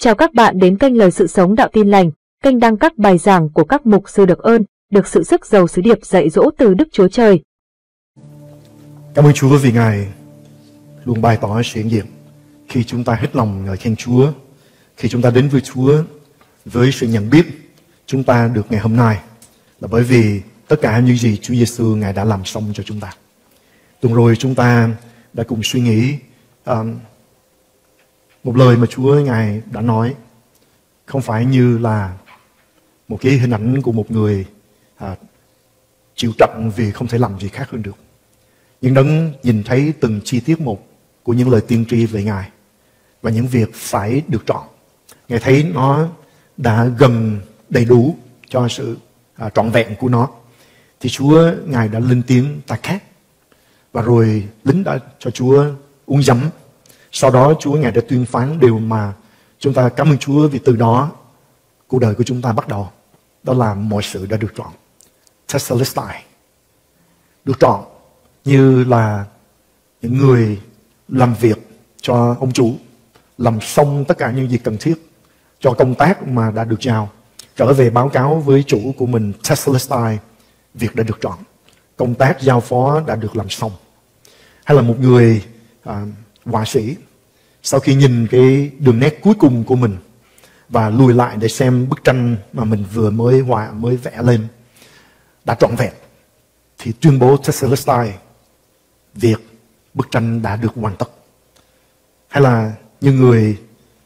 Chào các bạn đến kênh Lời Sự Sống Đạo Tin Lành, kênh đăng các bài giảng của các mục sư được ơn, được sự sức giàu sứ điệp dạy dỗ từ Đức Chúa Trời. Cảm ơn Chúa vì Ngài luôn bày tỏ sự hiện diện khi chúng ta hết lòng ngợi khen Chúa, khi chúng ta đến với Chúa với sự nhận biết chúng ta được ngày hôm nay là bởi vì tất cả những gì Chúa Giêsu Ngài đã làm xong cho chúng ta. Tuần rồi chúng ta đã cùng suy nghĩ một lời mà Chúa Ngài đã nói, không phải như là một cái hình ảnh của một người chịu trận vì không thể làm gì khác hơn được. Nhưng Đấng nhìn thấy từng chi tiết một của những lời tiên tri về Ngài và những việc phải được chọn. Ngài thấy nó đã gần đầy đủ cho sự trọn vẹn của nó. Thì Chúa Ngài đã lên tiếng ta khác. Và rồi lính đã cho Chúa uống giấm. Sau đó Chúa Ngài đã tuyên phán điều mà chúng ta cảm ơn Chúa vì từ đó cuộc đời của chúng ta bắt đầu. Đó là mọi sự đã được chọn. Tetelestai. Được chọn như là những người làm việc cho ông chủ, làm xong tất cả những gì cần thiết cho công tác mà đã được giao, trở về báo cáo với chủ của mình. Tetelestai, việc đã được chọn, công tác giao phó đã được làm xong. Hay là một người họa sĩ, sau khi nhìn cái đường nét cuối cùng của mình và lùi lại để xem bức tranh mà mình vừa mới vẽ lên đã trọn vẹn, thì tuyên bố Tetelestai, việc bức tranh đã được hoàn tất. Hay là như người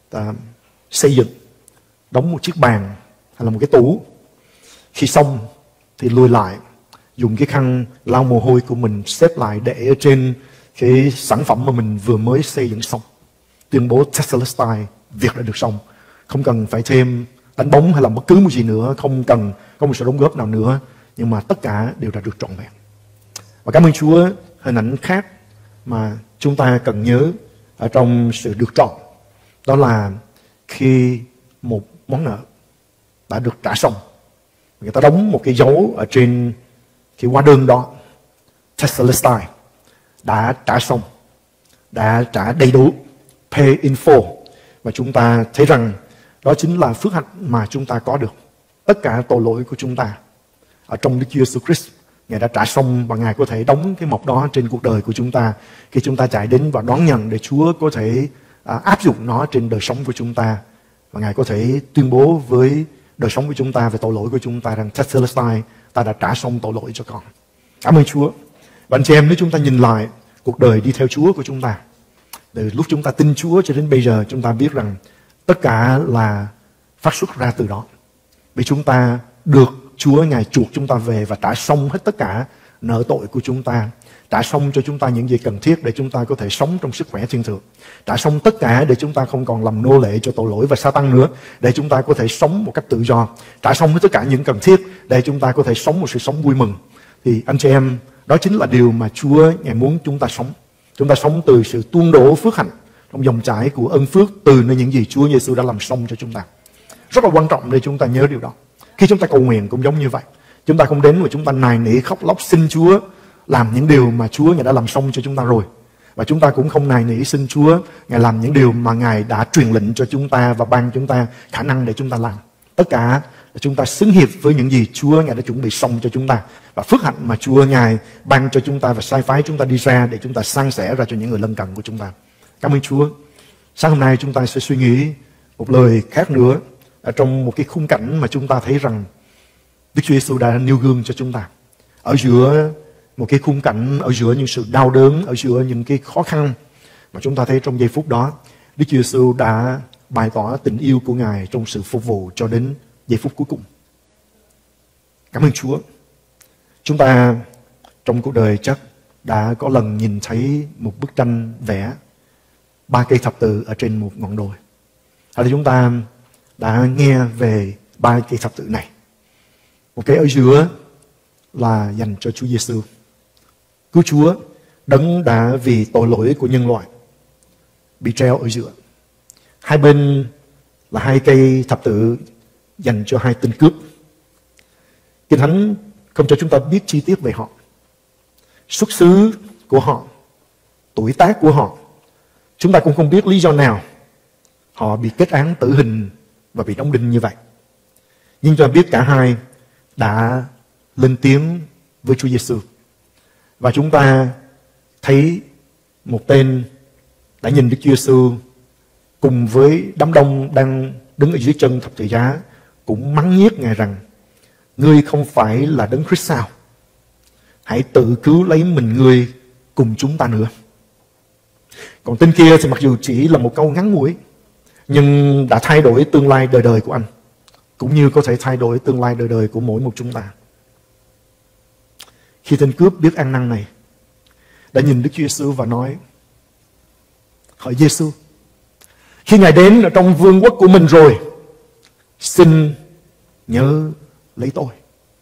xây dựng, đóng một chiếc bàn hay là một cái tủ, khi xong thì lùi lại, dùng cái khăn lau mồ hôi của mình xếp lại để ở trên cái sản phẩm mà mình vừa mới xây dựng xong. Tuyên bố Tetelestai, việc đã được xong. Không cần phải thêm đánh bóng hay làm bất cứ một gì nữa, không cần có một sự đóng góp nào nữa, nhưng mà tất cả đều đã được trọn vẹn. Và cảm ơn Chúa, hình ảnh khác mà chúng ta cần nhớ ở trong sự được chọn, đó là khi một món nợ đã được trả xong, người ta đóng một cái dấu ở trên cái hóa đơn đó. Tetelestai, đã trả xong, đã trả đầy đủ, pay in full. Và chúng ta thấy rằng đó chính là phước hạnh mà chúng ta có được. Tất cả tội lỗi của chúng ta ở trong Đức Chúa Jesus Christ, Ngài đã trả xong và Ngài có thể đóng cái mộc đó trên cuộc đời của chúng ta khi chúng ta chạy đến và đón nhận để Chúa có thể áp dụng nó trên đời sống của chúng ta. Và Ngài có thể tuyên bố với đời sống của chúng ta về tội lỗi của chúng ta rằng Tetelestai, ta đã trả xong tội lỗi cho con. Cảm ơn Chúa. Và anh chị em, nếu chúng ta nhìn lại cuộc đời đi theo Chúa của chúng ta, từ lúc chúng ta tin Chúa cho đến bây giờ, chúng ta biết rằng tất cả là phát xuất ra từ đó. Vì chúng ta được Chúa Ngài chuộc chúng ta về và trả xong hết tất cả nợ tội của chúng ta. Trả xong cho chúng ta những gì cần thiết để chúng ta có thể sống trong sức khỏe thiên thượng. Trả xong tất cả để chúng ta không còn làm nô lệ cho tội lỗi và Sa-tan nữa, để chúng ta có thể sống một cách tự do. Trả xong hết tất cả những cần thiết để chúng ta có thể sống một sự sống vui mừng. Thì anh chị em, đó chính là điều mà Chúa Ngài muốn chúng ta sống. Chúng ta sống từ sự tuôn đổ phước hạnh trong dòng chảy của ân phước từ nơi những gì Chúa Giêsu đã làm xong cho chúng ta. Rất là quan trọng để chúng ta nhớ điều đó. Khi chúng ta cầu nguyện cũng giống như vậy. Chúng ta không đến và chúng ta nài nỉ khóc lóc xin Chúa làm những điều mà Chúa Ngài đã làm xong cho chúng ta rồi. Và chúng ta cũng không nài nỉ xin Chúa Ngài làm những điều mà Ngài đã truyền lệnh cho chúng ta và ban chúng ta khả năng để chúng ta làm. Tất cả là chúng ta xứng hiệp với những gì Chúa Ngài đã chuẩn bị xong cho chúng ta. Và phước hạnh mà Chúa Ngài ban cho chúng ta và sai phái chúng ta đi ra để chúng ta san sẻ ra cho những người lân cận của chúng ta. Cảm ơn Chúa. Sáng hôm nay chúng ta sẽ suy nghĩ một lời khác nữa ở trong một cái khung cảnh mà chúng ta thấy rằng Đức Chúa Giêsu đã nêu gương cho chúng ta. Ở giữa một cái khung cảnh, ở giữa những sự đau đớn, ở giữa những cái khó khăn mà chúng ta thấy trong giây phút đó, Đức Chúa Giêsu đã bày tỏ tình yêu của Ngài trong sự phục vụ cho đến giây phút cuối cùng. Cảm ơn Chúa. Chúng ta trong cuộc đời chắc đã có lần nhìn thấy một bức tranh vẽ 3 cây thập tự ở trên một ngọn đồi. Hay là chúng ta đã nghe về 3 cây thập tự này. Một cái ở giữa là dành cho Chúa Giêsu, cứu Chúa, Đấng đã vì tội lỗi của nhân loại bị treo ở giữa. Hai bên là 2 cây thập tự dành cho 2 tên cướp. Kinh Thánh không cho chúng ta biết chi tiết về họ, xuất xứ của họ, tuổi tác của họ. Chúng ta cũng không biết lý do nào họ bị kết án tử hình và bị đóng đinh như vậy. Nhưng cho biết cả hai đã lên tiếng với Chúa Giêsu. Và chúng ta thấy một tên đã nhìn Đức Chúa Giêsu cùng với đám đông đang đứng ở dưới chân thập tự giá cũng mắng nhiếc Ngài rằng: ngươi không phải là Đấng Christ sao? Hãy tự cứu lấy mình ngươi cùng chúng ta nữa. Còn tên kia thì mặc dù chỉ là một câu ngắn ngủi, nhưng đã thay đổi tương lai đời đời của anh, cũng như có thể thay đổi tương lai đời đời của mỗi một chúng ta. Khi tên cướp biết ăn năn này đã nhìn Đức Chúa Giêsu và nói: hỡi Giêsu, khi Ngài đến ở trong vương quốc của mình rồi, xin nhớ lấy tôi.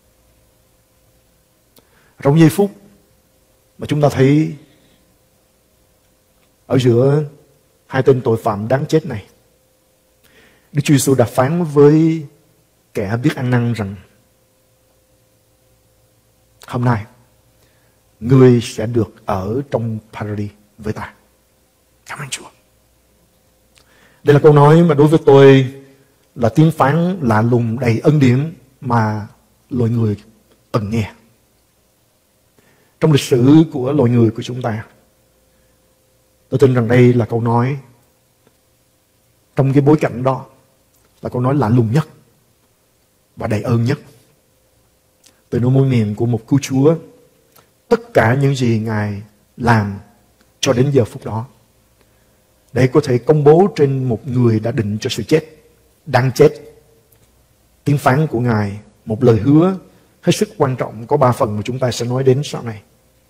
Trong giây phút mà chúng ta thấy ở giữa hai tên tội phạm đáng chết này, Đức Chúa Giêsu đã phán với kẻ biết ăn năn rằng: hôm nay ngươi sẽ được ở trong Paradis với ta. Cảm ơn Chúa. Đây là câu nói mà đối với tôi là tiếng phán lạ lùng đầy ân điển mà loài người từng nghe. Trong lịch sử của loài người của chúng ta, tôi tin rằng đây là câu nói trong cái bối cảnh đó là câu nói lạ lùng nhất và đầy ơn nhất. Từ nơi môi miệng của một cứu Chúa, tất cả những gì Ngài làm cho đến giờ phút đó để có thể công bố trên một người đã định cho sự chết, đang chết. Tiếng phán của Ngài, một lời hứa hết sức quan trọng, có 3 phần mà chúng ta sẽ nói đến sau này.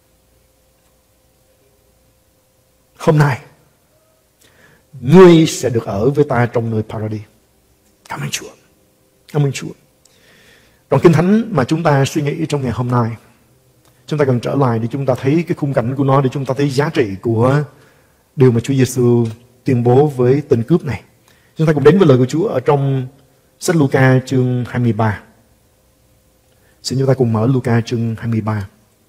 Hôm nay ngươi sẽ được ở với ta trong nơi Paradis. Cảm ơn Chúa. Cảm ơn Chúa. Trong Kinh Thánh mà chúng ta suy nghĩ trong ngày hôm nay, chúng ta cần trở lại để chúng ta thấy cái khung cảnh của nó, để chúng ta thấy giá trị của điều mà Chúa Giêsu tuyên bố với tên cướp này. Chúng ta cùng đến với lời của Chúa ở trong sách Luca chương 23. Xin chúng ta cùng mở Luca chương 23.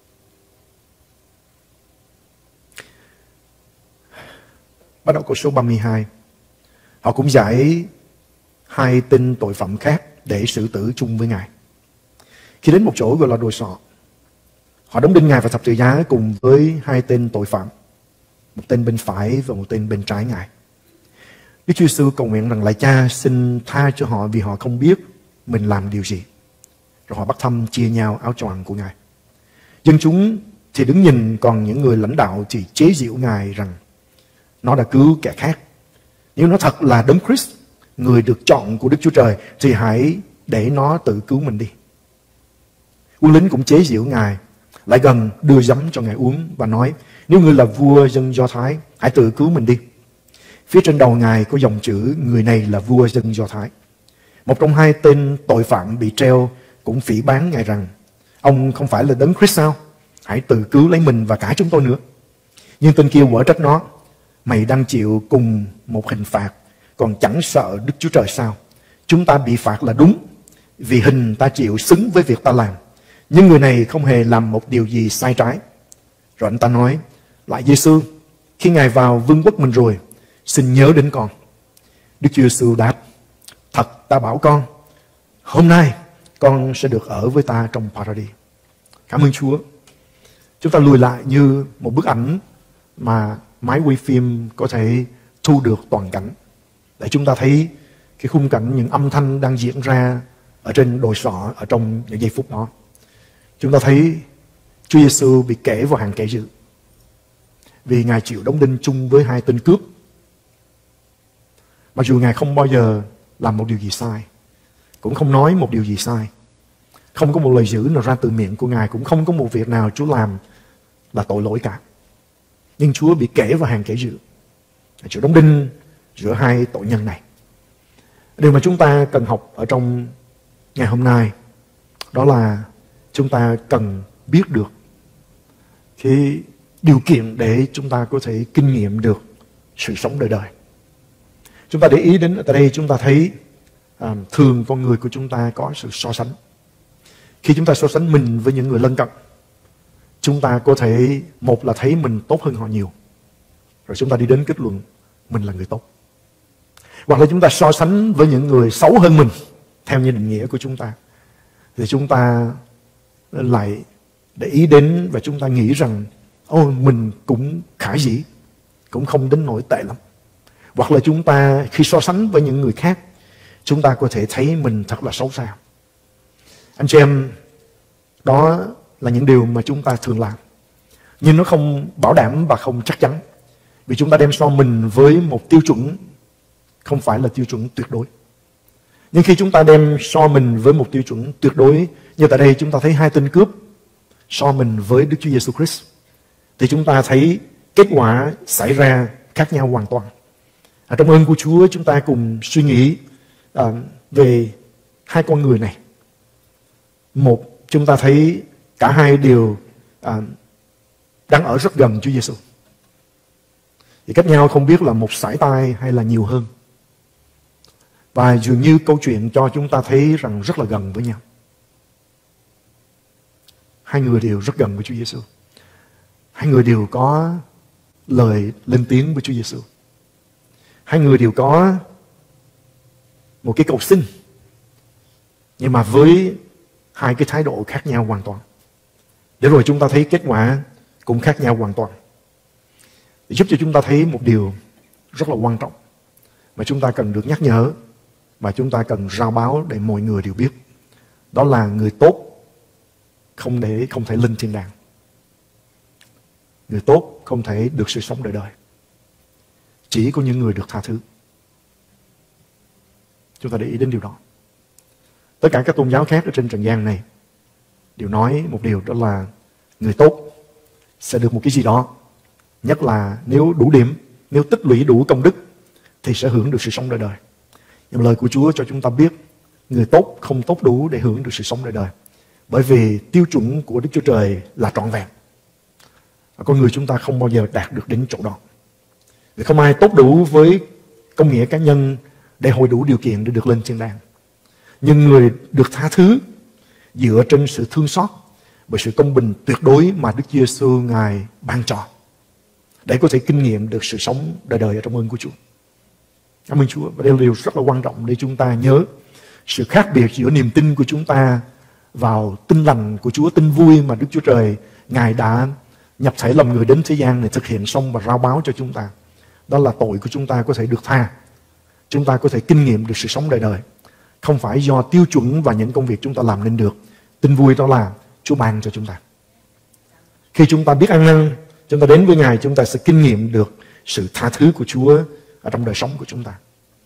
Bắt đầu câu số 32. Họ cũng giải hai tên tội phạm khác để xử tử chung với Ngài. Khi đến một chỗ gọi là đồi sọ, họ đóng đinh Ngài vào thập tự giá cùng với hai tên tội phạm, một tên bên phải và một tên bên trái Ngài. Đức Chúa Giêsu cầu nguyện rằng: lạy Cha, xin tha cho họ vì họ không biết mình làm điều gì. Rồi họ bắt thăm chia nhau áo choàng của Ngài. Dân chúng thì đứng nhìn, còn những người lãnh đạo thì chế giễu Ngài rằng nó đã cứu kẻ khác. Nếu nó thật là Đấng Christ, người được chọn của Đức Chúa Trời, thì hãy để nó tự cứu mình đi. Quân lính cũng chế giễu Ngài, lại gần đưa giấm cho Ngài uống và nói: nếu ngươi là vua dân Do Thái, hãy tự cứu mình đi. Phía trên đầu Ngài có dòng chữ: người này là vua dân Do Thái. Một trong hai tên tội phạm bị treo cũng phỉ báng Ngài rằng: ông không phải là Đấng Christ sao? Hãy tự cứu lấy mình và cả chúng tôi nữa. Nhưng tên kia quở trách nó: mày đang chịu cùng một hình phạt, còn chẳng sợ Đức Chúa Trời sao? Chúng ta bị phạt là đúng, vì hình ta chịu xứng với việc ta làm. Nhưng người này không hề làm một điều gì sai trái. Rồi anh ta nói: lạy Giêsu, khi Ngài vào vương quốc mình rồi, xin nhớ đến con. Đức Chúa Giêsu đáp: thật ta bảo con, hôm nay con sẽ được ở với ta trong Paradis. Cảm ơn Chúa. Chúng ta lùi lại như một bức ảnh mà máy quay phim có thể thu được toàn cảnh, để chúng ta thấy cái khung cảnh, những âm thanh đang diễn ra ở trên đồi sọ ở trong những giây phút đó. Chúng ta thấy Chúa Giêsu bị kể vào hàng kẻ dữ vì Ngài chịu đóng đinh chung với hai tên cướp. Mặc dù Ngài không bao giờ làm một điều gì sai, cũng không nói một điều gì sai, không có một lời dữ nào ra từ miệng của Ngài, cũng không có một việc nào Chúa làm là tội lỗi cả. Nhưng Chúa bị kể vào hàng kẻ dữ, chịu đóng đinh giữa hai tội nhân này. Điều mà chúng ta cần học ở trong ngày hôm nay đó là chúng ta cần biết được cái điều kiện để chúng ta có thể kinh nghiệm được sự sống đời đời. Chúng ta để ý đến tại đây, chúng ta thấy thường con người của chúng ta có sự so sánh. Khi chúng ta so sánh mình với những người lân cận, chúng ta có thể, một là thấy mình tốt hơn họ nhiều, rồi chúng ta đi đến kết luận mình là người tốt. Hoặc là chúng ta so sánh với những người xấu hơn mình theo như định nghĩa của chúng ta, thì chúng ta lại để ý đến và chúng ta nghĩ rằng mình cũng khả dĩ, cũng không đến nỗi tệ lắm. Hoặc là chúng ta khi so sánh với những người khác, chúng ta có thể thấy mình thật là xấu xa. Anh chị em, đó là những điều mà chúng ta thường làm, nhưng nó không bảo đảm và không chắc chắn, vì chúng ta đem so mình với một tiêu chuẩn không phải là tiêu chuẩn tuyệt đối. Nhưng khi chúng ta đem so mình với một tiêu chuẩn tuyệt đối, như tại đây chúng ta thấy hai tên cướp so mình với Đức Chúa Giêsu Christ, thì chúng ta thấy kết quả xảy ra khác nhau hoàn toàn. Trong ơn của Chúa, chúng ta cùng suy nghĩ về hai con người này. Một, chúng ta thấy cả hai đều đang ở rất gần Chúa Giêsu, thì cách nhau không biết là một sải tay hay là nhiều hơn. Và dường như câu chuyện cho chúng ta thấy rằng rất là gần với nhau. Hai người đều rất gần với Chúa Giêsu. Hai người đều có lời lên tiếng với Chúa Giêsu. Hai người đều có một cái cầu xin, nhưng mà với hai cái thái độ khác nhau hoàn toàn. Để rồi chúng ta thấy kết quả cũng khác nhau hoàn toàn. Để giúp cho chúng ta thấy một điều rất là quan trọng mà chúng ta cần được nhắc nhở và chúng ta cần rao báo để mọi người đều biết. Đó là người tốt không thể lên thiên đàng. Người tốt không thể được sự sống đời đời. Chỉ có những người được tha thứ. Chúng ta để ý đến điều đó. Tất cả các tôn giáo khác ở trên trần gian này đều nói một điều, đó là người tốt sẽ được một cái gì đó. Nhất là nếu đủ điểm, nếu tích lũy đủ công đức thì sẽ hưởng được sự sống đời đời. Nhưng lời của Chúa cho chúng ta biết người tốt không tốt đủ để hưởng được sự sống đời đời. Bởi vì tiêu chuẩn của Đức Chúa Trời là trọn vẹn. Và con người chúng ta không bao giờ đạt được đến chỗ đó. Vì không ai tốt đủ với công nghĩa cá nhân để hội đủ điều kiện để được lên thiên đàng. Nhưng người được tha thứ dựa trên sự thương xót bởi sự công bình tuyệt đối mà Đức Giêsu Ngài ban cho, để có thể kinh nghiệm được sự sống đời đời ở trong ơn của Chúa. Cảm ơn Chúa. Và đây là điều rất là quan trọng để chúng ta nhớ sự khác biệt giữa niềm tin của chúng ta vào tin lành của Chúa, tin vui mà Đức Chúa Trời Ngài đã nhập thể làm người đến thế gian này thực hiện xong và rao báo cho chúng ta. Đó là tội của chúng ta có thể được tha. Chúng ta có thể kinh nghiệm được sự sống đời đời. Không phải do tiêu chuẩn và những công việc chúng ta làm nên được. Tin vui đó là Chúa ban cho chúng ta. Khi chúng ta biết ăn năn, chúng ta đến với Ngài, chúng ta sẽ kinh nghiệm được sự tha thứ của Chúa ở trong đời sống của chúng ta.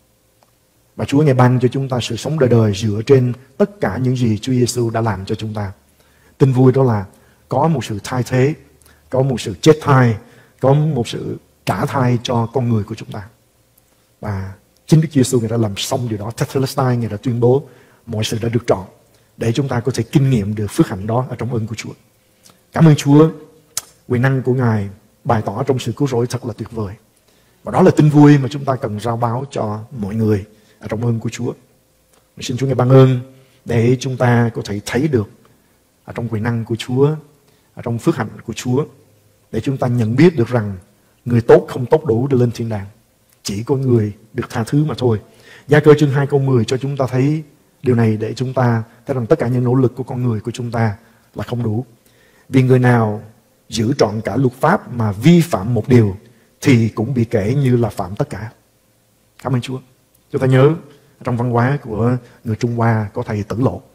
Và Chúa Ngài ban cho chúng ta sự sống đời đời dựa trên tất cả những gì Chúa Giêsu đã làm cho chúng ta. Tin vui đó là có một sự thay thế, có một sự chết thai, có một sự trả thai cho con người của chúng ta. Và chính Đức Giêsu Ngài đã làm xong điều đó. Tetelestai Ngài đã tuyên bố mọi sự đã được trọn để chúng ta có thể kinh nghiệm được phước hạnh đó ở trong ơn của Chúa. Cảm ơn Chúa. Quyền năng của Ngài bày tỏ trong sự cứu rỗi thật là tuyệt vời. Và đó là tin vui mà chúng ta cần rao báo cho mọi người ở trong ơn của Chúa. Mình xin Chúa Ngài ban ơn để chúng ta có thể thấy được ở trong quyền năng của Chúa, ở trong phước hạnh của Chúa, để chúng ta nhận biết được rằng người tốt không tốt đủ để lên thiên đàng. Chỉ có người được tha thứ mà thôi. Gia Cơ chương 2 câu 10 cho chúng ta thấy điều này, để chúng ta thấy rằng tất cả những nỗ lực của con người của chúng ta là không đủ. Vì người nào giữ trọn cả luật pháp mà vi phạm một điều thì cũng bị kể như là phạm tất cả. Cảm ơn Chúa. Chúng ta nhớ trong văn hóa của người Trung Hoa có thầy Tử Lộ.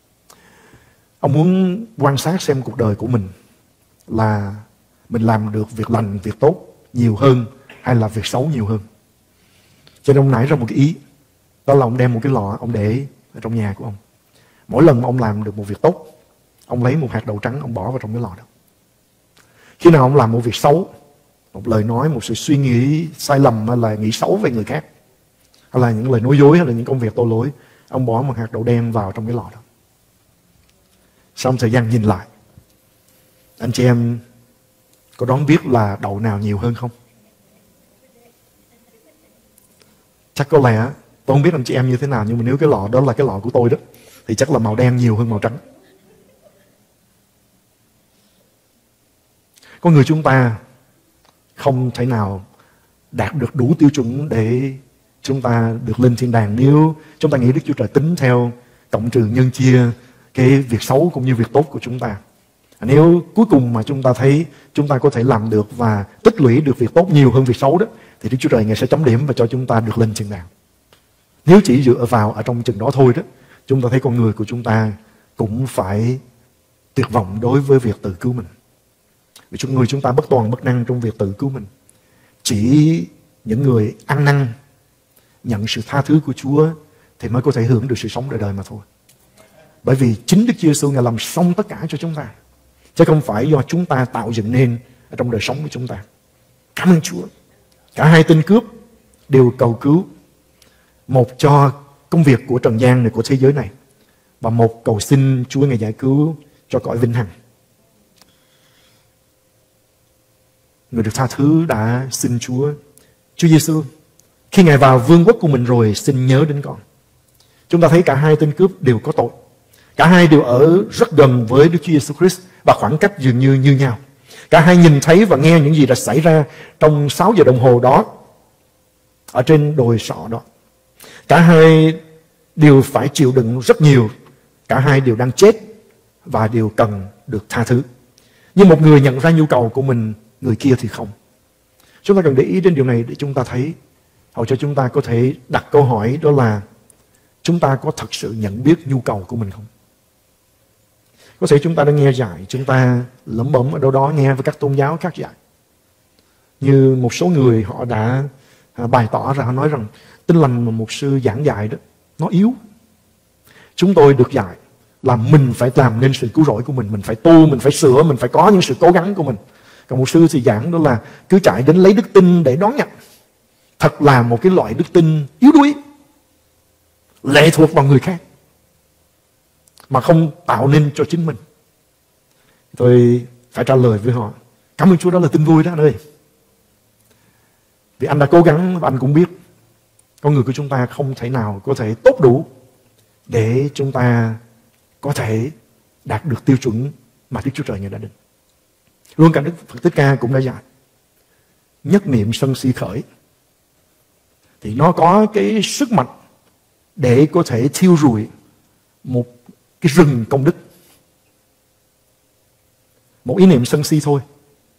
Ông muốn quan sát xem cuộc đời của mình là mình làm được việc lành, việc tốt nhiều hơn hay là việc xấu nhiều hơn. Cho nên ông nảy ra một cái ý. Đó là ông đem một cái lọ, ông để ở trong nhà của ông. Mỗi lần mà ông làm được một việc tốt, ông lấy một hạt đậu trắng, ông bỏ vào trong cái lọ đó. Khi nào ông làm một việc xấu, một lời nói, một sự suy nghĩ sai lầm hay là nghĩ xấu về người khác, hay là những lời nói dối, hay là những công việc tội lỗi, ông bỏ một hạt đậu đen vào trong cái lọ đó. Sau một thời gian nhìn lại, anh chị em có đoán biết là đậu nào nhiều hơn không? Chắc có lẽ, tôi không biết anh chị em như thế nào, nhưng mà nếu cái lọ đó là cái lọ của tôi đó, thì chắc là màu đen nhiều hơn màu trắng. Con người chúng ta không thể nào đạt được đủ tiêu chuẩn để chúng ta được lên thiên đàng nếu chúng ta nghĩ Đức Chúa Trời tính theo cộng trừ nhân chia cái việc xấu cũng như việc tốt của chúng ta. Nếu cuối cùng mà chúng ta thấy chúng ta có thể làm được và tích lũy được việc tốt nhiều hơn việc xấu đó, thì Đức Chúa Trời Ngài sẽ chấm điểm và cho chúng ta được lên thiên đàng. Nếu chỉ dựa vào ở trong chừng đó thôi đó, chúng ta thấy con người của chúng ta cũng phải tuyệt vọng đối với việc tự cứu mình. Vì người chúng ta bất toàn bất năng trong việc tự cứu mình. Chỉ những người ăn năn, nhận sự tha thứ của Chúa thì mới có thể hưởng được sự sống đời đời mà thôi. Bởi vì chính Đức Chúa Giêsu Ngài làm xong tất cả cho chúng ta, chứ không phải do chúng ta tạo dựng nên ở trong đời sống của chúng ta. Cảm ơn Chúa. Cả hai tên cướp đều cầu cứu, một cho công việc của trần gian này, của thế giới này, và một cầu xin Chúa Ngài giải cứu cho cõi vĩnh hằng. Người được tha thứ đã xin Chúa Giêsu, khi Ngài vào vương quốc của mình rồi, xin nhớ đến con. Chúng ta thấy cả hai tên cướp đều có tội. Cả hai đều ở rất gần với Đức Chúa Giêsu Christ và khoảng cách dường như như nhau. Cả hai nhìn thấy và nghe những gì đã xảy ra trong 6 giờ đồng hồ đó ở trên đồi sọ đó. Cả hai đều phải chịu đựng rất nhiều. Cả hai đều đang chết và đều cần được tha thứ. Nhưng một người nhận ra nhu cầu của mình, người kia thì không. Chúng ta cần để ý đến điều này để chúng ta thấy, hầu cho chúng ta có thể đặt câu hỏi, đó là chúng ta có thật sự nhận biết nhu cầu của mình không? Có thể chúng ta đã nghe dạy, chúng ta lẩm bẩm ở đâu đó nghe với các tôn giáo khác dạy. Như một số người họ đã bày tỏ ra, họ nói rằng Tin lành mà mục sư giảng dạy đó, nó yếu. Chúng tôi được dạy là mình phải làm nên sự cứu rỗi của mình phải tu, mình phải sửa, mình phải có những sự cố gắng của mình. Còn mục sư thì giảng đó là cứ chạy đến lấy đức tin để đón nhận. Thật là một cái loại đức tin yếu đuối, lệ thuộc vào người khác, mà không tạo nên cho chính mình. Tôi phải trả lời với họ, cảm ơn Chúa, đó là tin vui đó anh ơi. Vì anh đã cố gắng và anh cũng biết con người của chúng ta không thể nào có thể tốt đủ để chúng ta có thể đạt được tiêu chuẩn mà Đức Chúa Trời Ngài đã định. Luôn cả Đức Phật Thích Ca cũng đã dạy, nhất niệm sân si khởi, thì nó có cái sức mạnh để có thể thiêu rụi một cái rừng công đức. Một ý niệm sân si thôi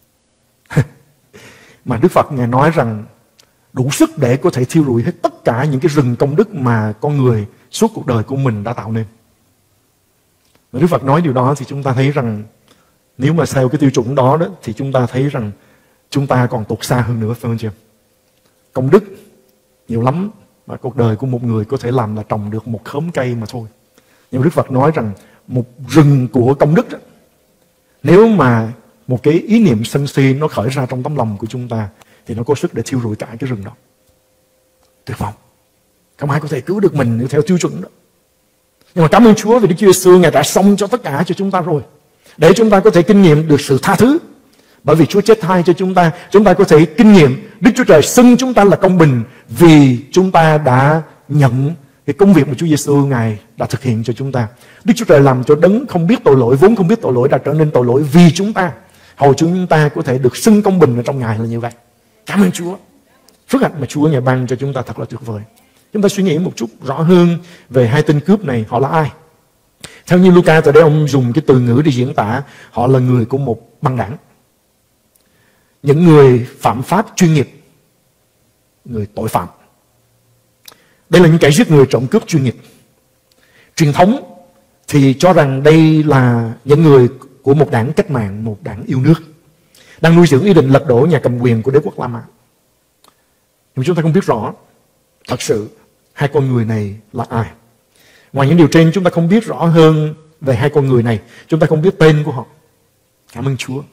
mà Đức Phật Ngài nói rằng đủ sức để có thể thiêu rụi hết tất cả những cái rừng công đức mà con người suốt cuộc đời của mình đã tạo nên. Và Đức Phật nói điều đó thì chúng ta thấy rằng nếu mà theo cái tiêu chuẩn đó, thì chúng ta thấy rằng chúng ta còn tụt xa hơn nữa, phải không chị em? Công đức nhiều lắm mà cuộc đời của một người có thể làm là trồng được một khóm cây mà thôi. Nhưng Đức Phật nói rằng một rừng của công đức đó, nếu mà một cái ý niệm sân si nó khởi ra trong tấm lòng của chúng ta thì nó có sức để thiêu rụi cả cái rừng đó. Tuyệt vọng. Không ai có thể cứu được mình theo tiêu chuẩn đó. Nhưng mà cảm ơn Chúa vì Đức Chúa Giêsu Ngài đã xong cho tất cả cho chúng ta rồi, để chúng ta có thể kinh nghiệm được sự tha thứ. Bởi vì Chúa chết thay cho chúng ta có thể kinh nghiệm Đức Chúa Trời xưng chúng ta là công bình vì chúng ta đã nhận cái công việc mà Chúa Giêsu Ngài đã thực hiện cho chúng ta. Đức Chúa Trời làm cho đấng không biết tội lỗi, vốn không biết tội lỗi, đã trở nên tội lỗi vì chúng ta, hầu chúng ta có thể được xưng công bình ở trong Ngài là như vậy. Cảm ơn Chúa. Phước hạnh mà Chúa Ngài ban cho chúng ta thật là tuyệt vời. Chúng ta suy nghĩ một chút rõ hơn về hai tên cướp này, họ là ai? Theo như Luca tại đây ông dùng cái từ ngữ để diễn tả họ là người của một băng đảng, những người phạm pháp chuyên nghiệp, người tội phạm. Đây là những kẻ giết người, trộm cướp chuyên nghiệp. Truyền thống thì cho rằng đây là những người của một đảng cách mạng, một đảng yêu nước, đang nuôi dưỡng ý định lật đổ nhà cầm quyền của đế quốc La Mã. Nhưng chúng ta không biết rõ thật sự hai con người này là ai. Ngoài những điều trên, chúng ta không biết rõ hơn về hai con người này. Chúng ta không biết tên của họ. Cảm ơn Chúa.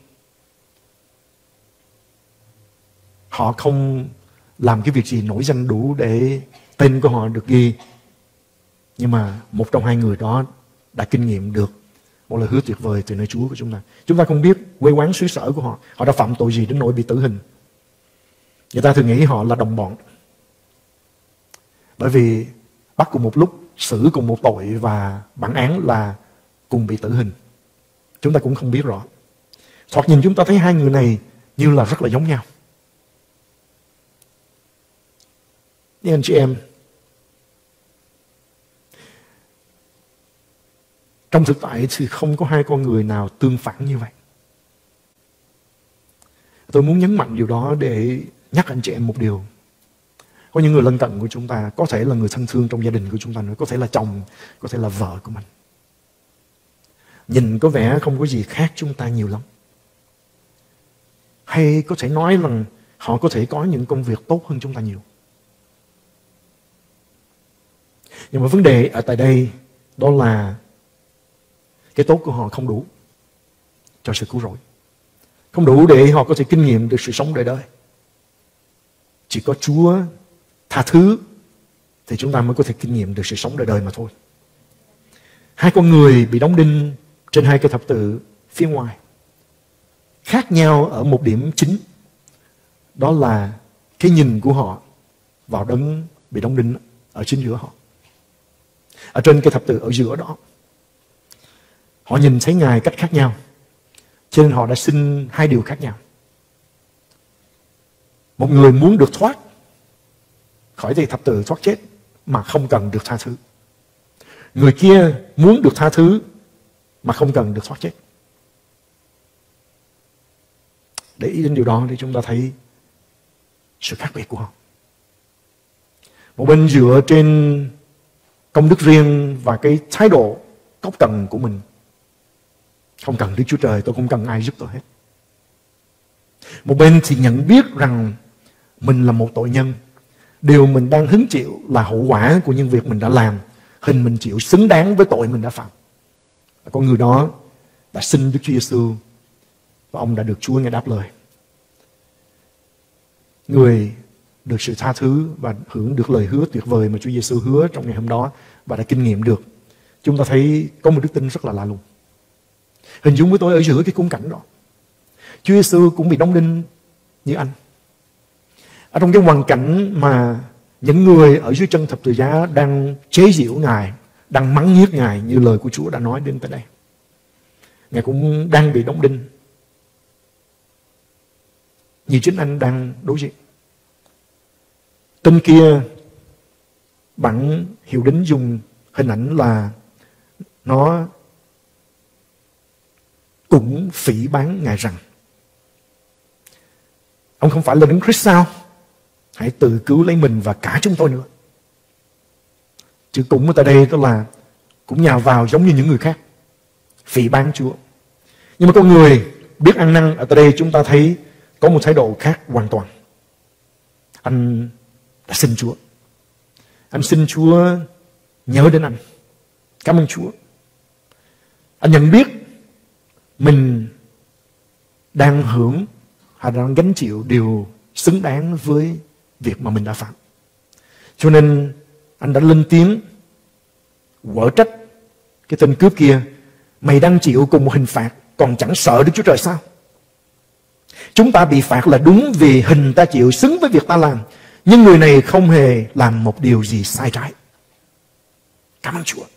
Họ không làm cái việc gì nổi danh đủ để tên của họ được ghi. Nhưng mà một trong hai người đó đã kinh nghiệm được một lời hứa tuyệt vời từ nơi Chúa của chúng ta. Chúng ta không biết quê quán xứ sở của họ, họ đã phạm tội gì đến nỗi bị tử hình. Người ta thường nghĩ họ là đồng bọn, bởi vì bắt cùng một lúc, xử cùng một tội và bản án là cùng bị tử hình. Chúng ta cũng không biết rõ. Thoạt nhìn chúng ta thấy hai người này như là rất là giống nhau. Nhưng anh chị em, trong thực tại thì không có hai con người nào tương phản như vậy. Tôi muốn nhấn mạnh điều đó để nhắc anh chị em một điều. Có những người lân cận của chúng ta, có thể là người thân thương trong gia đình của chúng ta nữa, có thể là chồng, có thể là vợ của mình. Nhìn có vẻ không có gì khác chúng ta nhiều lắm. Hay có thể nói rằng họ có thể có những công việc tốt hơn chúng ta nhiều. Nhưng mà vấn đề ở tại đây đó là cái tốt của họ không đủ cho sự cứu rỗi. Không đủ để họ có thể kinh nghiệm được sự sống đời đời. Chỉ có Chúa tha thứ thì chúng ta mới có thể kinh nghiệm được sự sống đời đời mà thôi. Hai con người bị đóng đinh trên hai cây thập tự phía ngoài, khác nhau ở một điểm chính, đó là cái nhìn của họ vào đấng bị đóng đinh ở chính giữa họ. Ở trên cây thập tự ở giữa đó, họ nhìn thấy Ngài cách khác nhau, cho nên họ đã xin hai điều khác nhau. Một người muốn được thoát khỏi cây thập tự, thoát chết mà không cần được tha thứ. Người kia muốn được tha thứ mà không cần được thoát chết. Để ý đến điều đó để chúng ta thấy sự khác biệt của họ. Một bên dựa trên công đức riêng và cái thái độ cốc cần của mình. Không cần Đức Chúa Trời, tôi không cần ai giúp tôi hết. Một bên thì nhận biết rằng mình là một tội nhân. Điều mình đang hứng chịu là hậu quả của những việc mình đã làm. Hình mình chịu xứng đáng với tội mình đã phạm. Con người đó đã xin Đức Chúa Giêsu và ông đã được Chúa nghe đáp lời. Người được sự tha thứ và hưởng được lời hứa tuyệt vời mà Chúa Giêsu hứa trong ngày hôm đó và đã kinh nghiệm được. Chúng ta thấy có một đức tin rất là lạ lùng. Hình dung với tôi ở giữa cái khung cảnh đó, Chúa Giêsu cũng bị đóng đinh như anh. Ở trong cái hoàn cảnh mà những người ở dưới chân thập tự giá đang chế giễu Ngài, đang mắng nhiếc Ngài như lời của Chúa đã nói đến tới đây. Ngài cũng đang bị đóng đinh như chính anh đang đối diện. Tên kia, bản hiệu đính dùng hình ảnh là nó cũng phỉ báng Ngài rằng: ông không phải là Đấng Christ sao? Hãy tự cứu lấy mình và cả chúng tôi nữa. Chữ cũng ở tại đây đó là cũng nhào vào giống như những người khác, phỉ báng Chúa. Nhưng mà con người biết ăn năn ở tại đây chúng ta thấy có một thái độ khác hoàn toàn. Anh đã xin Chúa. Anh xin Chúa nhớ đến anh. Cảm ơn Chúa. Anh nhận biết mình đang hưởng hay đang gánh chịu điều xứng đáng với việc mà mình đã phạm. Cho nên anh đã lên tiếng quở trách cái tên cướp kia: mày đang chịu cùng một hình phạt, còn chẳng sợ Đức Chúa Trời sao? Chúng ta bị phạt là đúng vì hình ta chịu xứng với việc ta làm, nhưng người này không hề làm một điều gì sai trái. Cảm ơn Chúa.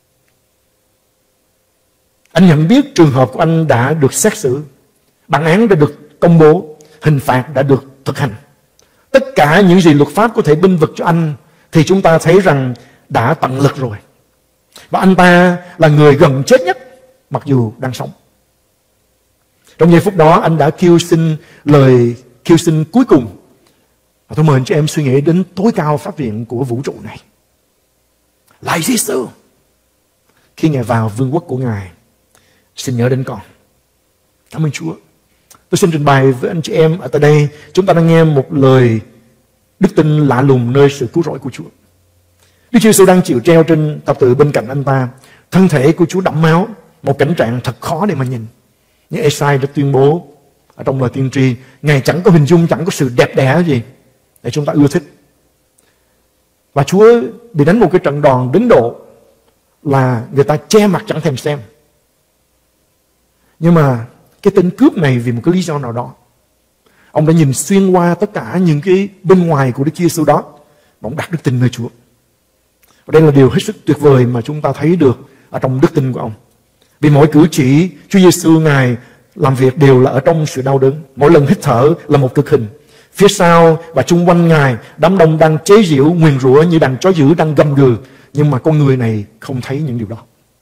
Anh nhận biết trường hợp của anh đã được xét xử, bản án đã được công bố, hình phạt đã được thực hành. Tất cả những gì luật pháp có thể bênh vực cho anh thì chúng ta thấy rằng đã tận lực rồi. Và anh ta là người gần chết nhất mặc dù đang sống. Trong giây phút đó anh đã kêu xin lời kêu xin cuối cùng. Và tôi mời anh chị em suy nghĩ đến tối cao pháp viện của vũ trụ này. Lạy Giêsu, khi Ngài vào vương quốc của Ngài, xin nhớ đến con. Cảm ơn Chúa. Tôi xin trình bày với anh chị em ở tại đây, chúng ta đang nghe một lời đức tin lạ lùng nơi sự cứu rỗi của Chúa. Đức Chúa Giêsu đang chịu treo trên thập tự bên cạnh anh ta. Thân thể của Chúa đẫm máu, một cảnh trạng thật khó để mà nhìn. Nhưng Ê-sai đã tuyên bố ở trong lời tiên tri, Ngài chẳng có hình dung, chẳng có sự đẹp đẽ gì để chúng ta ưa thích. Và Chúa bị đánh một cái trận đòn đến độ là người ta che mặt chẳng thèm xem. Nhưng mà cái tên cướp này vì một cái lý do nào đó, ông đã nhìn xuyên qua tất cả những cái bên ngoài của Đức Chúa Giêsu đó, và ông đặt đức tin nơi Chúa. Và đây là điều hết sức tuyệt vời mà chúng ta thấy được ở trong đức tin của ông. Vì mỗi cử chỉ Chúa Giêsu Ngài làm việc đều là ở trong sự đau đớn. Mỗi lần hít thở là một cực hình. Phía sau và chung quanh Ngài, đám đông đang chế giễu, nguyền rủa như đàn chó dữ đang gầm gừ. Nhưng mà con người này không thấy những điều đó.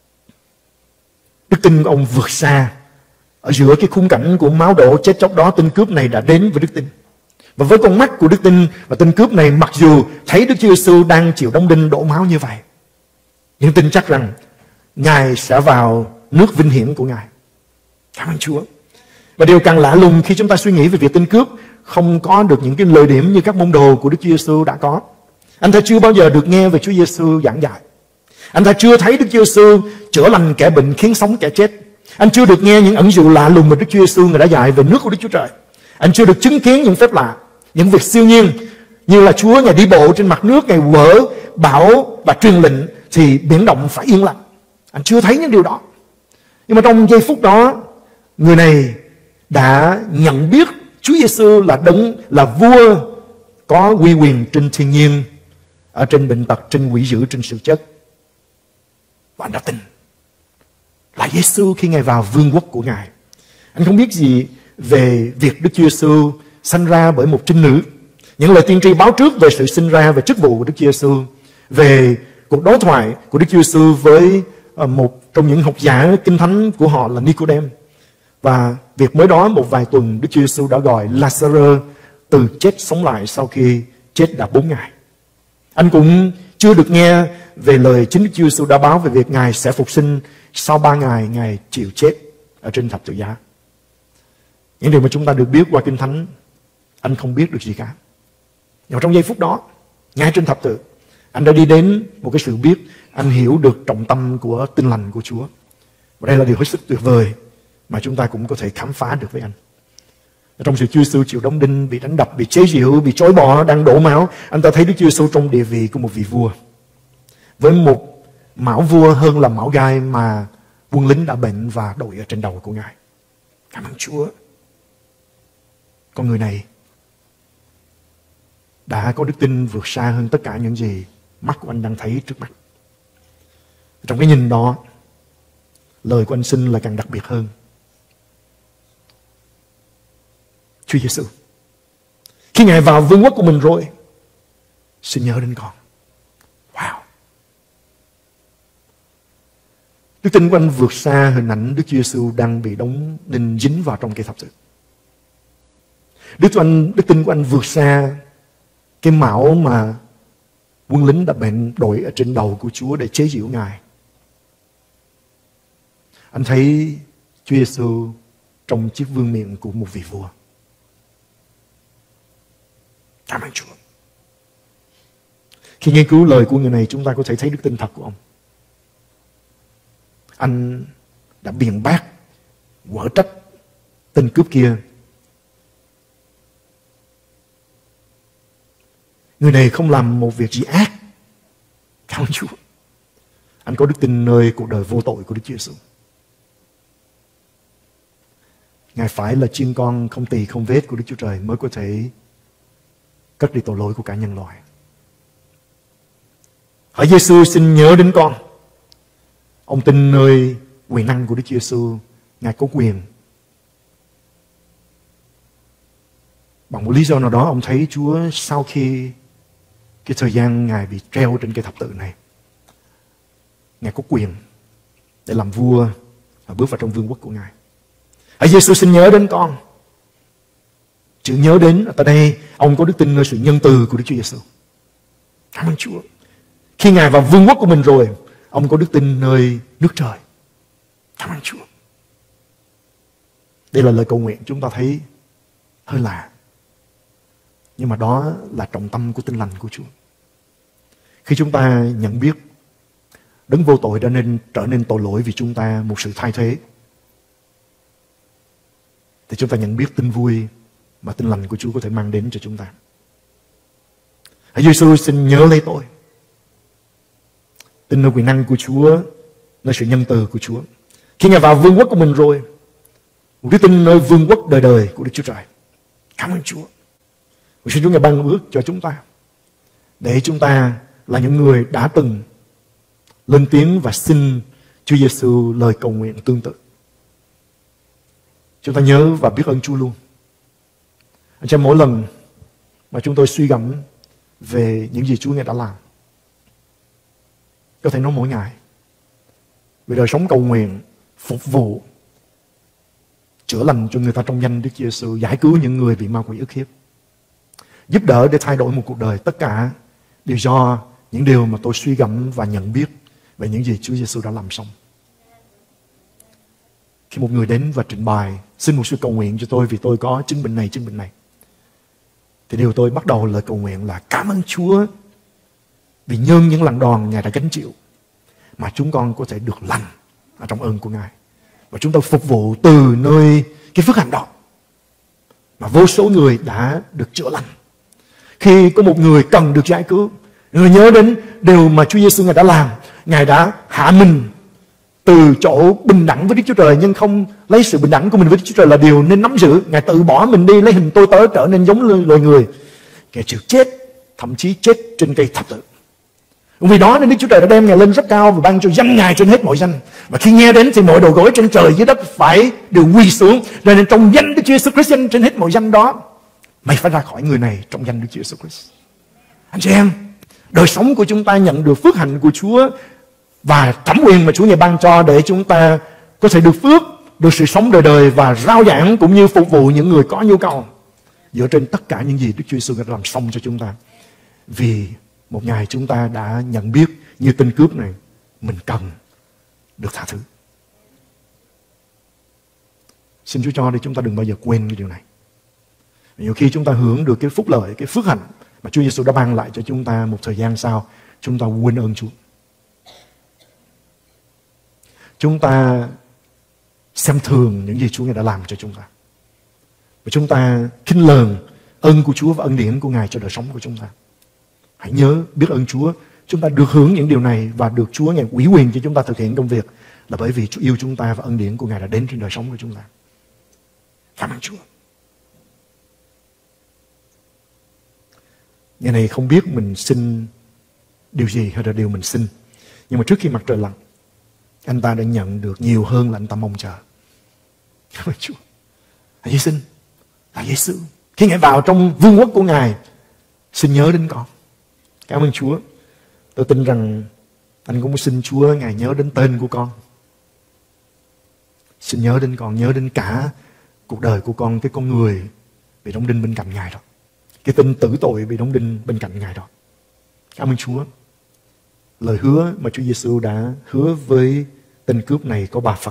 Đức tin của ông vượt xa. Ở giữa cái khung cảnh của máu đổ chết chóc đó, tên cướp này đã đến với đức tin. Và với con mắt của đức tin, và tên cướp này mặc dù thấy Đức Chúa Giêsu đang chịu đóng đinh đổ máu như vậy, nhưng tin chắc rằng Ngài sẽ vào nước vinh hiển của Ngài. Cảm ơn Chúa. Và điều càng lạ lùng khi chúng ta suy nghĩ về việc tên cướp không có được những cái lời điểm như các môn đồ của Đức Chúa Giêsu đã có. Anh ta chưa bao giờ được nghe về Chúa Giêsu giảng dạy. Anh ta chưa thấy Đức Chúa Giêsu chữa lành kẻ bệnh, khiến sống kẻ chết. Anh chưa được nghe những ẩn dụ lạ lùng mà Đức Chúa Giêsu Ngài đã dạy về nước của Đức Chúa Trời. Anh chưa được chứng kiến những phép lạ, những việc siêu nhiên như là Chúa Ngài đi bộ trên mặt nước, Ngài quở bão và truyền lệnh thì biển động phải yên lặng. Anh chưa thấy những điều đó. Nhưng mà trong giây phút đó, người này đã nhận biết Chúa Giêsu là đấng, là vua có uy quyền trên thiên nhiên, ở trên bệnh tật, trên quỷ dữ, trên sự chết. Và anh đã tin là Giêsu khi Ngài vào vương quốc của Ngài. Anh không biết gì về việc Đức Chúa Giêsu sanh ra bởi một trinh nữ. Những lời tiên tri báo trước về sự sinh ra, về chức vụ của Đức Chúa Giêsu, về cuộc đối thoại của Đức Chúa Giêsu với một trong những học giả kinh thánh của họ là Nicôđêm. Và việc mới đó một vài tuần, Đức Chúa Giêsu đã gọi Lazarơ từ chết sống lại sau khi chết đã 4 ngày. Anh cũng chưa được nghe về lời chính Đức Chúa Giêsu đã báo về việc Ngài sẽ phục sinh sau 3 ngày Ngài chịu chết ở trên thập tự giá. Những điều mà chúng ta được biết qua kinh thánh, anh không biết được gì cả. Nhưng trong giây phút đó, ngay trên thập tự, anh đã đi đến một cái sự biết. Anh hiểu được trọng tâm của tin lành của Chúa. Và đây là điều hết sức tuyệt vời mà chúng ta cũng có thể khám phá được với anh. Trong sự Chúa Giêsu chịu đóng đinh, bị đánh đập, bị chế giễu, bị trói bỏ, đang đổ máu, anh ta thấy Đức Chúa Giêsu trong địa vị của một vị vua, với một mão vua hơn là mão gai mà quân lính đã bệnh và đội ở trên đầu của Ngài. Cảm ơn Chúa. Con người này đã có đức tin vượt xa hơn tất cả những gì mắt của anh đang thấy trước mắt. Trong cái nhìn đó, lời của anh xin là càng đặc biệt hơn. Chúa Giêsu, khi Ngài vào vương quốc của mình rồi, xin nhớ đến con. Wow. Đức tin của anh vượt xa hình ảnh Đức Chúa Giêsu đang bị đóng đinh dính vào trong cây thập tự. Đức tin của anh vượt xa cái mão mà quân lính đã bệnh đội ở trên đầu của Chúa để chế giễu Ngài. Anh thấy Chúa Giêsu trong chiếc vương miện của một vị vua. Cảm ơn Chúa. Khi nghiên cứu lời của người này, chúng ta có thể thấy đức tin thật của ông. Anh đã biện bác, quở trách tên cướp kia. Người này không làm một việc gì ác. Cảm ơn Chúa. Anh có đức tin nơi cuộc đời vô tội của Đức Chúa Giêsu. Ngài phải là chiên con không tì không vết của Đức Chúa Trời mới có thể cất đi tội lỗi của cả nhân loại. Hỡi Giêsu, xin nhớ đến con. Ông tin nơi quyền năng của Đức Chúa Giêsu. Ngài có quyền. Bằng một lý do nào đó, ông thấy Chúa sau khi cái thời gian Ngài bị treo trên cây thập tự này, Ngài có quyền để làm vua và bước vào trong vương quốc của Ngài. Hỡi Giêsu, xin nhớ đến con. Chữ nhớ đến ở tại đây, ông có đức tin nơi sự nhân từ của Đức Chúa Giêsu. Cảm ơn Chúa. Khi Ngài vào vương quốc của mình rồi, ông có đức tin nơi nước trời. Cảm ơn Chúa. Đây là lời cầu nguyện chúng ta thấy hơi lạ, nhưng mà đó là trọng tâm của tin lành của Chúa. Khi chúng ta nhận biết đấng vô tội đã trở nên tội lỗi vì chúng ta, một sự thay thế, thì chúng ta nhận biết tin vui mà tin lành của Chúa có thể mang đến cho chúng ta. Hỡi Giêsu, xin nhớ lấy tôi. Tin nơi quyền năng của Chúa, nơi sự nhân từ của Chúa. Khi Ngài vào vương quốc của mình rồi, một đức tin nơi vương quốc đời đời của Đức Chúa Trời. Cảm ơn Chúa. Và xin Chúa Ngài ban ước cho chúng ta, để chúng ta là những người đã từng lên tiếng và xin Chúa Giêsu lời cầu nguyện tương tự. Chúng ta nhớ và biết ơn Chúa luôn. Anh chị mỗi lần mà chúng tôi suy gẫm về những gì Chúa Ngài đã làm. Có thể nói mỗi ngày về đời sống cầu nguyện, phục vụ, chữa lành cho người ta trong danh Đức Chúa Giêsu, giải cứu những người bị ma quỷ ức hiếp, giúp đỡ để thay đổi một cuộc đời. Tất cả đều do những điều mà tôi suy gẫm và nhận biết về những gì Chúa Giêsu đã làm xong. Khi một người đến và trình bày xin một sự cầu nguyện cho tôi vì tôi có chứng bệnh này, thì điều tôi bắt đầu lời cầu nguyện là cảm ơn Chúa vì nhân những lần đòn Ngài đã gánh chịu mà chúng con có thể được lành ở trong ơn của Ngài. Và chúng tôi phục vụ từ nơi cái phước hạnh đó mà vô số người đã được chữa lành. Khi có một người cần được giải cứu, người nhớ đến điều mà Chúa Giêsu Ngài đã làm. Ngài đã hạ mình từ chỗ bình đẳng với Đức Chúa Trời, nhưng không lấy sự bình đẳng của mình với Đức Chúa Trời là điều nên nắm giữ. Ngài tự bỏ mình đi, lấy hình tôi tớ trở nên giống loài người. Ngài chịu chết, thậm chí chết trên cây thập tự. Vì đó nên Đức Chúa Trời đã đem Ngài lên rất cao và ban cho danh Ngài trên hết mọi danh. Và khi nghe đến thì mọi đầu gối trên trời dưới đất phải đều quỳ xuống. Rồi nên trong danh Đức Chúa Jesus Christ trên hết mọi danh đó, mày phải ra khỏi người này trong danh Đức Chúa Jesus Christ. Anh chị em, đời sống của chúng ta nhận được phước hạnh của Chúa và thẩm quyền mà Chúa Ngài ban cho để chúng ta có thể được phước, được sự sống đời đời và rao giảng cũng như phục vụ những người có nhu cầu dựa trên tất cả những gì Đức Chúa Jesus đã làm xong cho chúng ta. Vì một ngày chúng ta đã nhận biết như tên cướp này, mình cần được tha thứ. Xin Chúa cho để chúng ta đừng bao giờ quên cái điều này. Nhiều khi chúng ta hưởng được cái phúc lợi, cái phước hạnh mà Chúa Giêsu đã ban lại cho chúng ta một thời gian sau, chúng ta quên ơn Chúa. Chúng ta xem thường những gì Chúa Ngài đã làm cho chúng ta. Và chúng ta khinh lờn ơn của Chúa và ân điển của Ngài cho đời sống của chúng ta. Hãy nhớ biết ơn Chúa. Chúng ta được hưởng những điều này và được Chúa Ngài ủy quyền cho chúng ta thực hiện công việc là bởi vì Chúa yêu chúng ta và ân điển của Ngài đã đến trên đời sống của chúng ta. Cảm ơn Chúa. Ngày này không biết mình xin điều gì hay là điều mình xin. Nhưng mà trước khi mặt trời lặn, anh ta đã nhận được nhiều hơn là anh ta mong chờ. Cảm ơn Chúa. Hãy hy sinh. Hãy Giêsu. Khi Ngài vào trong vương quốc của Ngài, xin nhớ đến con. Cảm ơn Chúa. Tôi tin rằng anh cũng muốn xin Chúa Ngài nhớ đến tên của con. Xin nhớ đến con, nhớ đến cả cuộc đời của con, cái con người bị đóng đinh bên cạnh Ngài đó. Cái tên tử tội bị đóng đinh bên cạnh Ngài đó. Cảm ơn Chúa. Lời hứa mà Chúa Giêsu đã hứa với tên cướp này có 3 phần.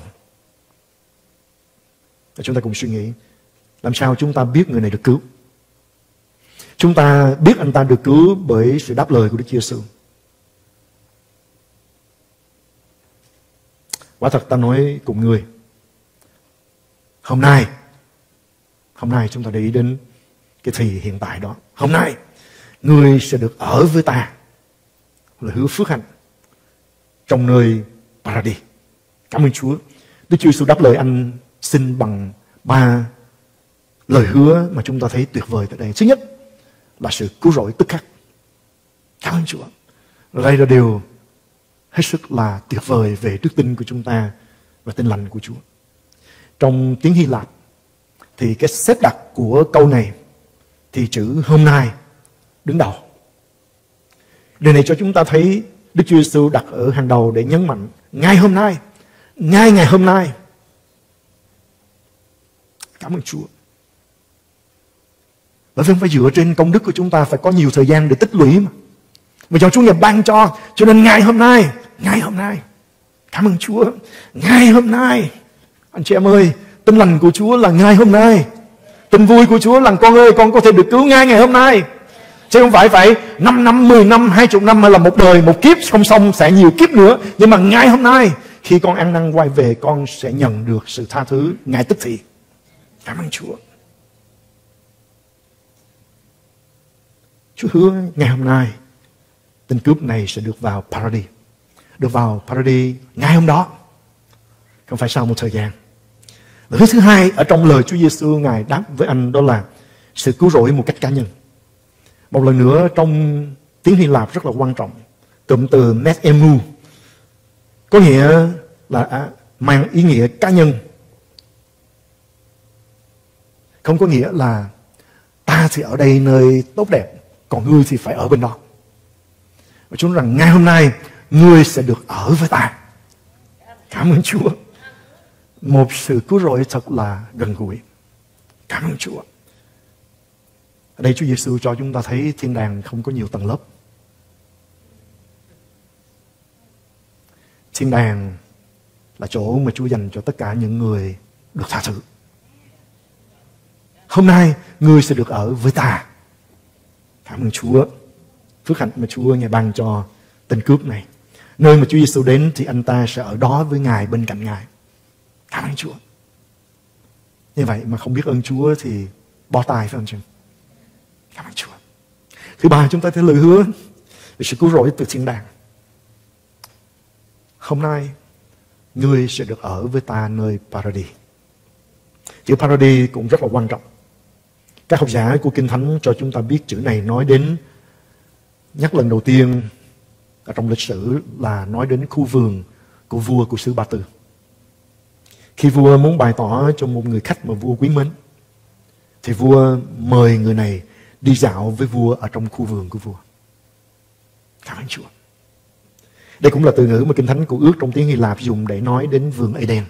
Và chúng ta cùng suy nghĩ, làm sao chúng ta biết người này được cứu? Chúng ta biết anh ta được cứu bởi sự đáp lời của Đức Chúa Giêsu. Quả thật ta nói cùng người, hôm nay chúng ta để ý đến cái thì hiện tại đó. Hôm nay người sẽ được ở với ta, là hứa phước hạnh trong nơi Paradis. Cảm ơn Chúa. Đức Chúa Giêsu đáp lời anh xin bằng 3 lời hứa mà chúng ta thấy tuyệt vời tại đây. Thứ nhất là sự cứu rỗi tức khắc. Cảm ơn Chúa. Đây là điều hết sức là tuyệt vời về đức tin của chúng ta và tin lành của Chúa. Trong tiếng Hy Lạp thì cái xếp đặt của câu này thì chữ hôm nay đứng đầu. Điều này cho chúng ta thấy Đức Chúa Giêsu đặt ở hàng đầu để nhấn mạnh ngay hôm nay, ngay ngày hôm nay. Cảm ơn Chúa. Bởi vì không phải dựa trên công đức của chúng ta, phải có nhiều thời gian để tích lũy mà. Và do Chúa Ngài ban cho nên ngày hôm nay, cảm ơn Chúa, ngày hôm nay. Anh chị em ơi, tin lành của Chúa là ngày hôm nay. Tin vui của Chúa là con ơi, con có thể được cứu ngay ngày hôm nay. Chứ không phải 5 năm, 10 năm, 20 năm hay là một đời, một kiếp không xong sẽ nhiều kiếp nữa. Nhưng mà ngày hôm nay, khi con ăn năn quay về, con sẽ nhận được sự tha thứ ngay tức thì. Cảm ơn Chúa. Chúa hứa ngày hôm nay tên cướp này sẽ được vào Paradis. Được vào Paradis ngày hôm đó, không phải sau một thời gian. Và thứ hai ở trong lời Chúa Giêsu Ngài đáp với anh đó là sự cứu rỗi một cách cá nhân. Một lần nữa trong tiếng Hy Lạp rất là quan trọng, cụm từ metemu có nghĩa là mang ý nghĩa cá nhân, không có nghĩa là ta thì ở đây nơi tốt đẹp, còn ngươi thì phải ở bên đó. Và Chúa nói rằng ngày hôm nay ngươi sẽ được ở với ta. Cảm ơn Chúa. Một sự cứu rỗi thật là gần gũi. Cảm ơn Chúa. Ở đây Chúa Giêsu cho chúng ta thấy thiên đàng không có nhiều tầng lớp. Thiên đàng là chỗ mà Chúa dành cho tất cả những người được tha thứ. Hôm nay ngươi sẽ được ở với ta. Cảm ơn Chúa. Phước hạnh mà Chúa Ngài ban cho tên cướp này. Nơi mà Chúa Giêsu đến thì anh ta sẽ ở đó với Ngài, bên cạnh Ngài. Cảm ơn Chúa. Như vậy mà không biết ơn Chúa thì bó tay, phải không chứ? Cảm ơn Chúa. Thứ ba, chúng ta thấy lời hứa về sự cứu rỗi từ thiên đàng. Hôm nay ngươi sẽ được ở với ta nơi Paradis. Chữ Paradis cũng rất là quan trọng. Các học giả của Kinh Thánh cho chúng ta biết chữ này nói đến, nhắc lần đầu tiên ở trong lịch sử là nói đến khu vườn của vua của xứ Ba Tư. Khi vua muốn bày tỏ cho một người khách mà vua quý mến, thì vua mời người này đi dạo với vua ở trong khu vườn của vua. Cảm ơn Chúa. Đây cũng là từ ngữ mà Kinh Thánh của Ước trong tiếng Hy Lạp dùng để nói đến vườn Eden,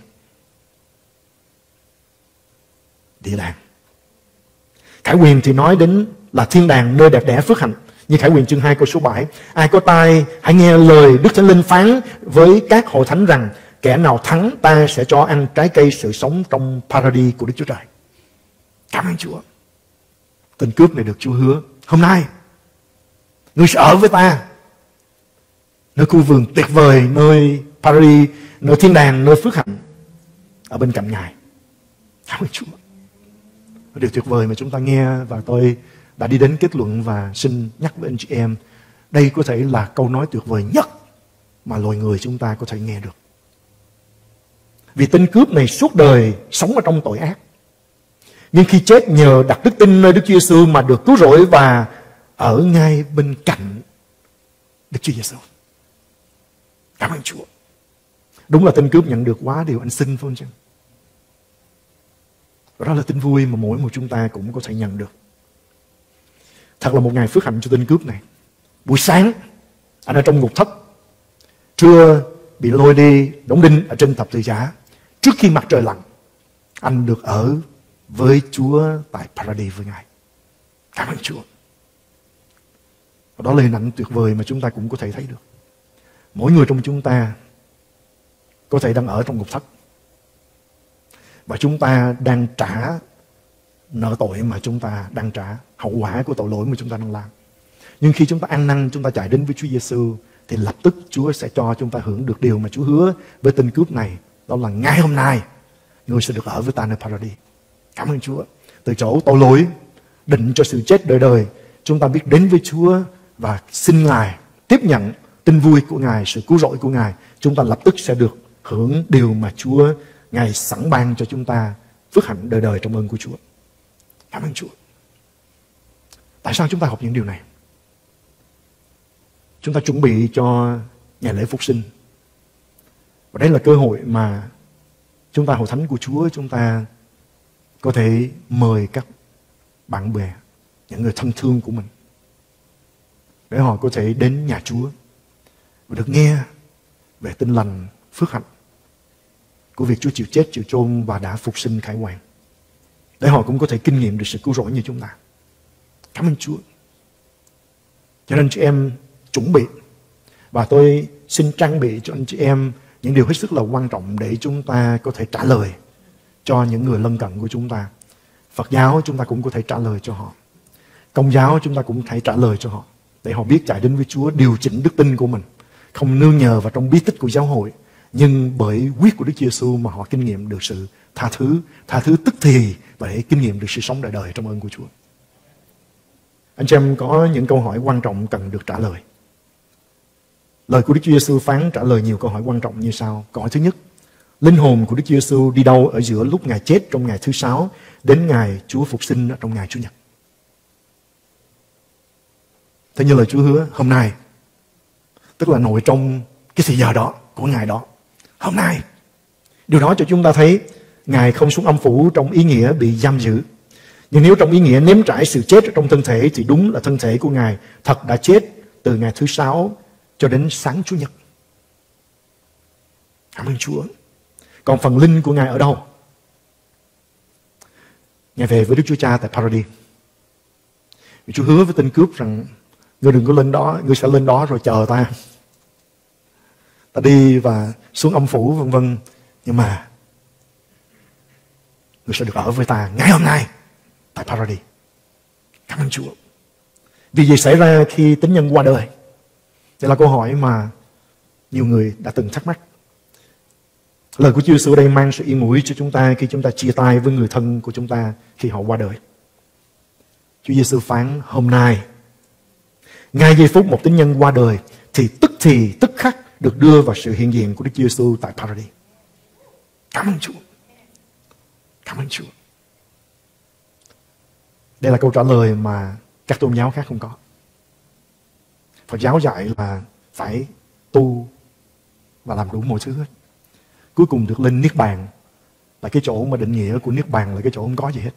địa đàng. Khải Huyền thì nói đến là thiên đàng, nơi đẹp đẽ phước hạnh. Như Khải Huyền chương 2 câu số 7: ai có tai hãy nghe lời Đức Thánh Linh phán với các hội thánh rằng kẻ nào thắng ta sẽ cho ăn trái cây sự sống trong Paradis của Đức Chúa Trời. Cảm ơn Chúa. Tên cướp này được Chúa hứa hôm nay ngươi sẽ ở với ta nơi khu vườn tuyệt vời, nơi Paradis, nơi thiên đàng, nơi phước hạnh, ở bên cạnh Ngài. Cảm ơn Chúa. Điều tuyệt vời mà chúng ta nghe, và tôi đã đi đến kết luận và xin nhắc với anh chị em, đây có thể là câu nói tuyệt vời nhất mà loài người chúng ta có thể nghe được. Vì tên cướp này suốt đời sống ở trong tội ác, nhưng khi chết nhờ đặt đức tin nơi Đức Chúa Giêsu mà được cứu rỗi và ở ngay bên cạnh Đức Chúa Giêsu. Cảm ơn Chúa. Đúng là tên cướp nhận được quá điều anh xin, phải không chứ? Đó là tin vui mà mỗi một chúng ta cũng có thể nhận được. Thật là một ngày phước hạnh cho tên cướp này. Buổi sáng anh ở trong ngục thất, trưa bị lôi đi đóng đinh ở trên thập tự giá. Trước khi mặt trời lặn, anh được ở với Chúa tại Paradis với Ngài. Cảm ơn Chúa. Và đó là hình ảnh tuyệt vời mà chúng ta cũng có thể thấy được. Mỗi người trong chúng ta có thể đang ở trong ngục thất, và chúng ta đang trả nợ tội mà chúng ta đang trả, hậu quả của tội lỗi mà chúng ta đang làm. Nhưng khi chúng ta ăn năn, chúng ta chạy đến với Chúa Giêsu, thì lập tức Chúa sẽ cho chúng ta hưởng được điều mà Chúa hứa với tên cướp này. Đó là ngày hôm nay ngươi sẽ được ở với ta nơi Paradis. Cảm ơn Chúa. Từ chỗ tội lỗi định cho sự chết đời đời, chúng ta biết đến với Chúa và xin Ngài tiếp nhận tin vui của Ngài, sự cứu rỗi của Ngài. Chúng ta lập tức sẽ được hưởng điều mà Chúa Ngài sẵn ban cho chúng ta, phước hạnh đời đời trong ơn của Chúa. Cảm ơn Chúa. Tại sao chúng ta học những điều này? Chúng ta chuẩn bị cho ngày lễ Phục sinh. Và đây là cơ hội mà chúng ta, hội thánh của Chúa, chúng ta có thể mời các bạn bè, những người thân thương của mình, để họ có thể đến nhà Chúa và được nghe về tin lành, phước hạnh của việc Chúa chịu chết, chịu chôn và đã phục sinh khải hoàn, để họ cũng có thể kinh nghiệm được sự cứu rỗi như chúng ta. Cảm ơn Chúa. Cho nên chị em chuẩn bị, và tôi xin trang bị cho anh chị em những điều hết sức là quan trọng để chúng ta có thể trả lời cho những người lân cận của chúng ta. Phật giáo chúng ta cũng có thể trả lời cho họ, Công giáo chúng ta cũng phải trả lời cho họ, để họ biết chạy đến với Chúa, điều chỉnh đức tin của mình, không nương nhờ vào trong bí tích của giáo hội, nhưng bởi huyết của Đức Chúa Giêsu mà họ kinh nghiệm được sự tha thứ tức thì, và để kinh nghiệm được sự sống đời đời trong ơn của Chúa. Anh chị em có những câu hỏi quan trọng cần được trả lời. Lời của Đức Chúa Giêsu phán trả lời nhiều câu hỏi quan trọng như sau. Câu hỏi thứ nhất: linh hồn của Đức Chúa Giêsu đi đâu ở giữa lúc Ngài chết trong ngày thứ 6 đến ngày Chúa phục sinh trong ngày Chủ nhật? Thế như lời Chúa hứa, hôm nay, tức là nội trong cái thời giờ đó của Ngài đó, hôm nay, điều đó cho chúng ta thấy Ngài không xuống âm phủ trong ý nghĩa bị giam giữ, Nhưng nếu trong ý nghĩa nếm trải sự chết ở trong thân thể thì đúng là thân thể của Ngài thật đã chết từ ngày thứ 6 cho đến sáng Chủ nhật. Cảm ơn Chúa. Còn phần linh của Ngài ở đâu? Ngài về với Đức Chúa Cha tại Paradis. Vì Chúa hứa với tên cướp rằng ngươi đừng có lên đó, ngươi sẽ lên đó rồi chờ ta. Ta đi và xuống âm phủ vân vân, nhưng mà ngươi sẽ được ở với ta ngày hôm nay tại Paradis. Cảm ơn Chúa. Vì gì xảy ra khi tín nhân qua đời? Đây là câu hỏi mà nhiều người đã từng thắc mắc. Lời của Chúa Giêsu ở đây mang sự yên ủi cho chúng ta khi chúng ta chia tay với người thân của chúng ta khi họ qua đời. Chúa Giêsu phán hôm nay, ngay giây phút một tín nhân qua đời thì tức khắc được đưa vào sự hiện diện của Đức Chúa Giêsu tại Paradis. Cảm ơn Chúa. Cảm ơn Chúa. Đây là câu trả lời mà các tôn giáo khác không có. Phật giáo dạy là phải tu và làm đủ mọi thứ hết. Cuối cùng được lên Niết Bàn, là cái chỗ mà định nghĩa của Niết Bàn là cái chỗ không có gì hết.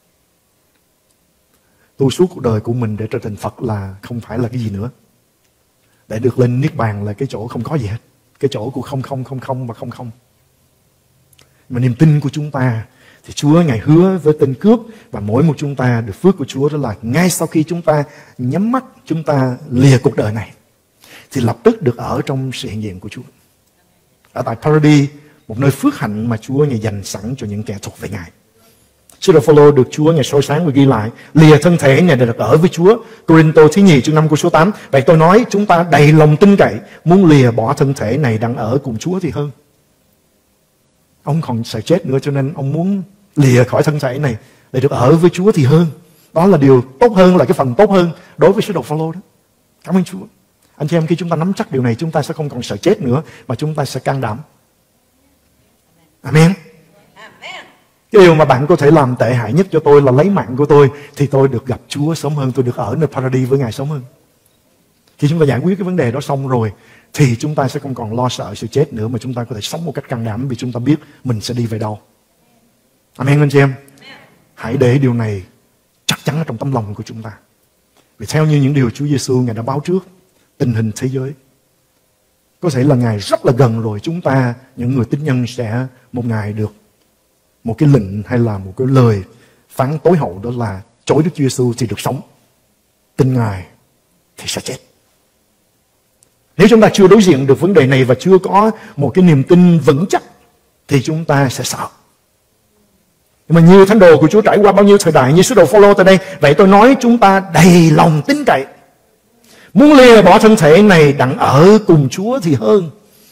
Tu suốt cuộc đời của mình để trở thành Phật là không phải là cái gì nữa. Để được lên Niết Bàn là cái chỗ không có gì hết. Cái chỗ của không và không. Mà niềm tin của chúng ta thì Chúa Ngài hứa với tên cướp và mỗi một chúng ta được phước của Chúa đó là ngay sau khi chúng ta nhắm mắt, chúng ta lìa cuộc đời này thì lập tức được ở trong sự hiện diện của Chúa. Ở tại Paradis, một nơi phước hạnh mà Chúa Ngài dành sẵn cho những kẻ thuộc về Ngài. Sứ đồ Phôlô được Chúa Ngài soi sáng và ghi lại lìa thân thể Ngài để được ở với Chúa. Cô-rinh-tô thứ nhì chương 5 câu số 8. Vậy tôi nói chúng ta đầy lòng tin cậy, muốn lìa bỏ thân thể này đang ở cùng Chúa thì hơn. Ông còn sợ chết nữa cho nên ông muốn lìa khỏi thân thể này để được ở với Chúa thì hơn. Đó là điều tốt hơn, là cái phần tốt hơn đối với sứ đồ Phôlô đó. Cảm ơn Chúa. Anh chị em, khi chúng ta nắm chắc điều này, chúng ta sẽ không còn sợ chết nữa, mà chúng ta sẽ can đảm. Amen. Cái điều mà bạn có thể làm tệ hại nhất cho tôi là lấy mạng của tôi, thì tôi được gặp Chúa sớm hơn, tôi được ở nơi Paradis với Ngài sớm hơn. Khi chúng ta giải quyết cái vấn đề đó xong rồi thì chúng ta sẽ không còn lo sợ sự chết nữa, mà chúng ta có thể sống một cách can đảm vì chúng ta biết mình sẽ đi về đâu. Amen anh chị em. Hãy để điều này chắc chắn ở trong tấm lòng của chúng ta. Vì theo như những điều Chúa Giêsu Ngài đã báo trước, tình hình thế giới có thể là Ngài rất là gần rồi, chúng ta những người tín nhân sẽ một ngày được một cái lệnh hay là một cái lời phán tối hậu, đó là chối Đức Chúa Giêsu thì được sống, tin Ngài thì sẽ chết. Nếu chúng ta chưa đối diện được vấn đề này và chưa có một cái niềm tin vững chắc thì chúng ta sẽ sợ. Nhưng mà như thánh đồ của Chúa trải qua bao nhiêu thời đại, như sứ đồ Phôlô tại đây, vậy tôi nói chúng ta đầy lòng tin cậy, muốn lìa bỏ thân thể này đặng ở cùng Chúa thì hơn.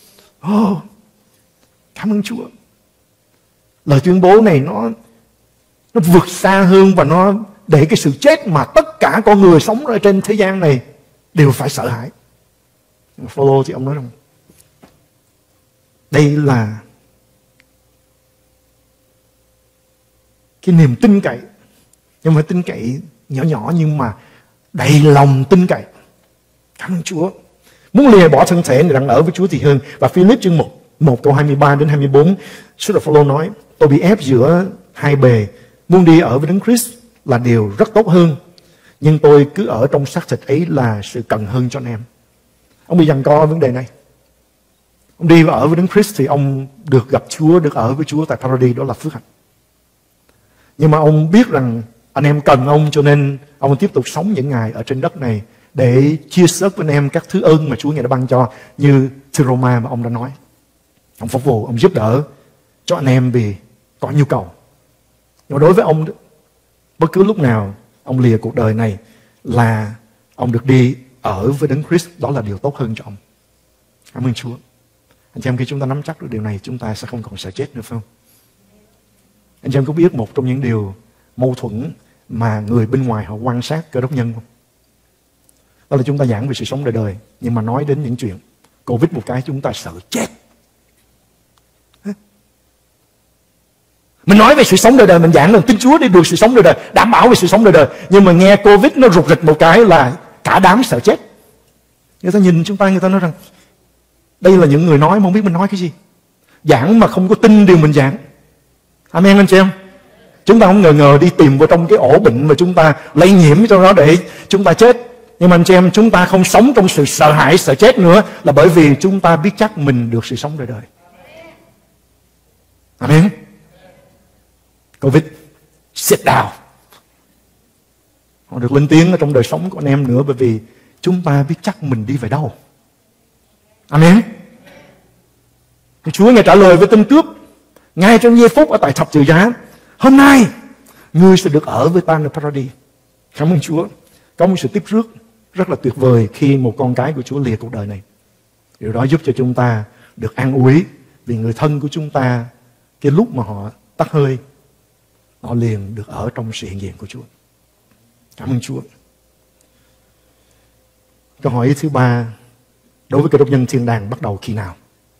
Cảm ơn Chúa. Lời tuyên bố này nó vượt xa hơn và nó để cái sự chết mà tất cả con người sống ở trên thế gian này đều phải sợ hãi. Phôlô thì ông nói rằng đây là cái niềm tin cậy, nhưng mà tin cậy nhỏ nhỏ nhưng mà đầy lòng tin cậy. Cảm ơn Chúa. Muốn lìa bỏ thân thể này đang ở với Chúa thì hơn. Và Philip chương 1 câu 23 đến 24, sứ đồ Phôlô nói: tôi bị ép giữa hai bề, muốn đi ở với Đấng Christ là điều rất tốt hơn, nhưng tôi cứ ở trong xác thịt ấy là sự cần hơn cho anh em. Ông bị giằng co vấn đề này. Ông đi và ở với Đấng Christ thì ông được gặp Chúa, được ở với Chúa tại Paradis, đó là phước hạnh. Nhưng mà ông biết rằng anh em cần ông, cho nên ông tiếp tục sống những ngày ở trên đất này để chia sẻ với anh em các thứ ơn mà Chúa Ngài đã ban cho, như thư Roma mà ông đã nói. Ông phục vụ, ông giúp đỡ cho anh em vì có nhu cầu. Nhưng mà đối với ông, bất cứ lúc nào ông lìa cuộc đời này là ông được đi ở với Đấng Christ, đó là điều tốt hơn cho ông. Cảm ơn Chúa. Anh chị em, khi chúng ta nắm chắc được điều này, chúng ta sẽ không còn sợ chết nữa, phải không? Anh chị em có biết một trong những điều mâu thuẫn mà người bên ngoài họ quan sát Cơ Đốc nhân không? Đó là chúng ta giảng về sự sống đời đời, nhưng mà nói đến những chuyện Covid một cái chúng ta sợ chết. Mình nói về sự sống đời đời, mình giảng là tin Chúa để được sự sống đời đời, đảm bảo về sự sống đời đời, nhưng mà nghe Covid nó rụt rịch một cái là cả đám sợ chết. Người ta nhìn chúng ta, người ta nói rằng đây là những người nói mà không biết mình nói cái gì, giảng mà không có tin điều mình giảng. Amen anh chị em. Chúng ta không ngờ đi tìm vào trong cái ổ bệnh mà chúng ta lây nhiễm cho nó để chúng ta chết. Nhưng mà anh chị em, chúng ta không sống trong sự sợ hãi, sợ chết nữa, là bởi vì chúng ta biết chắc mình được sự sống đời đời. Amen. Covid, sit down. Họ được lên tiếng ở trong đời sống của anh em nữa, bởi vì chúng ta biết chắc mình đi về đâu. Amen. Chúa Ngài trả lời với tên cướp ngay trong giây phút ở tại thập tự giá: hôm nay ngươi sẽ được ở với ta nơi Paradis. Cảm ơn Chúa. Có một sự tiếp rước rất là tuyệt vời khi một con cái của Chúa lìa cuộc đời này. Điều đó giúp cho chúng ta được an ủi, vì người thân của chúng ta, cái lúc mà họ tắt hơi, họ liền được ở trong sự hiện diện của Chúa. Cảm ơn Chúa. Câu hỏi thứ ba, đối với cơ đốc nhân, thiên đàng bắt đầu khi nào?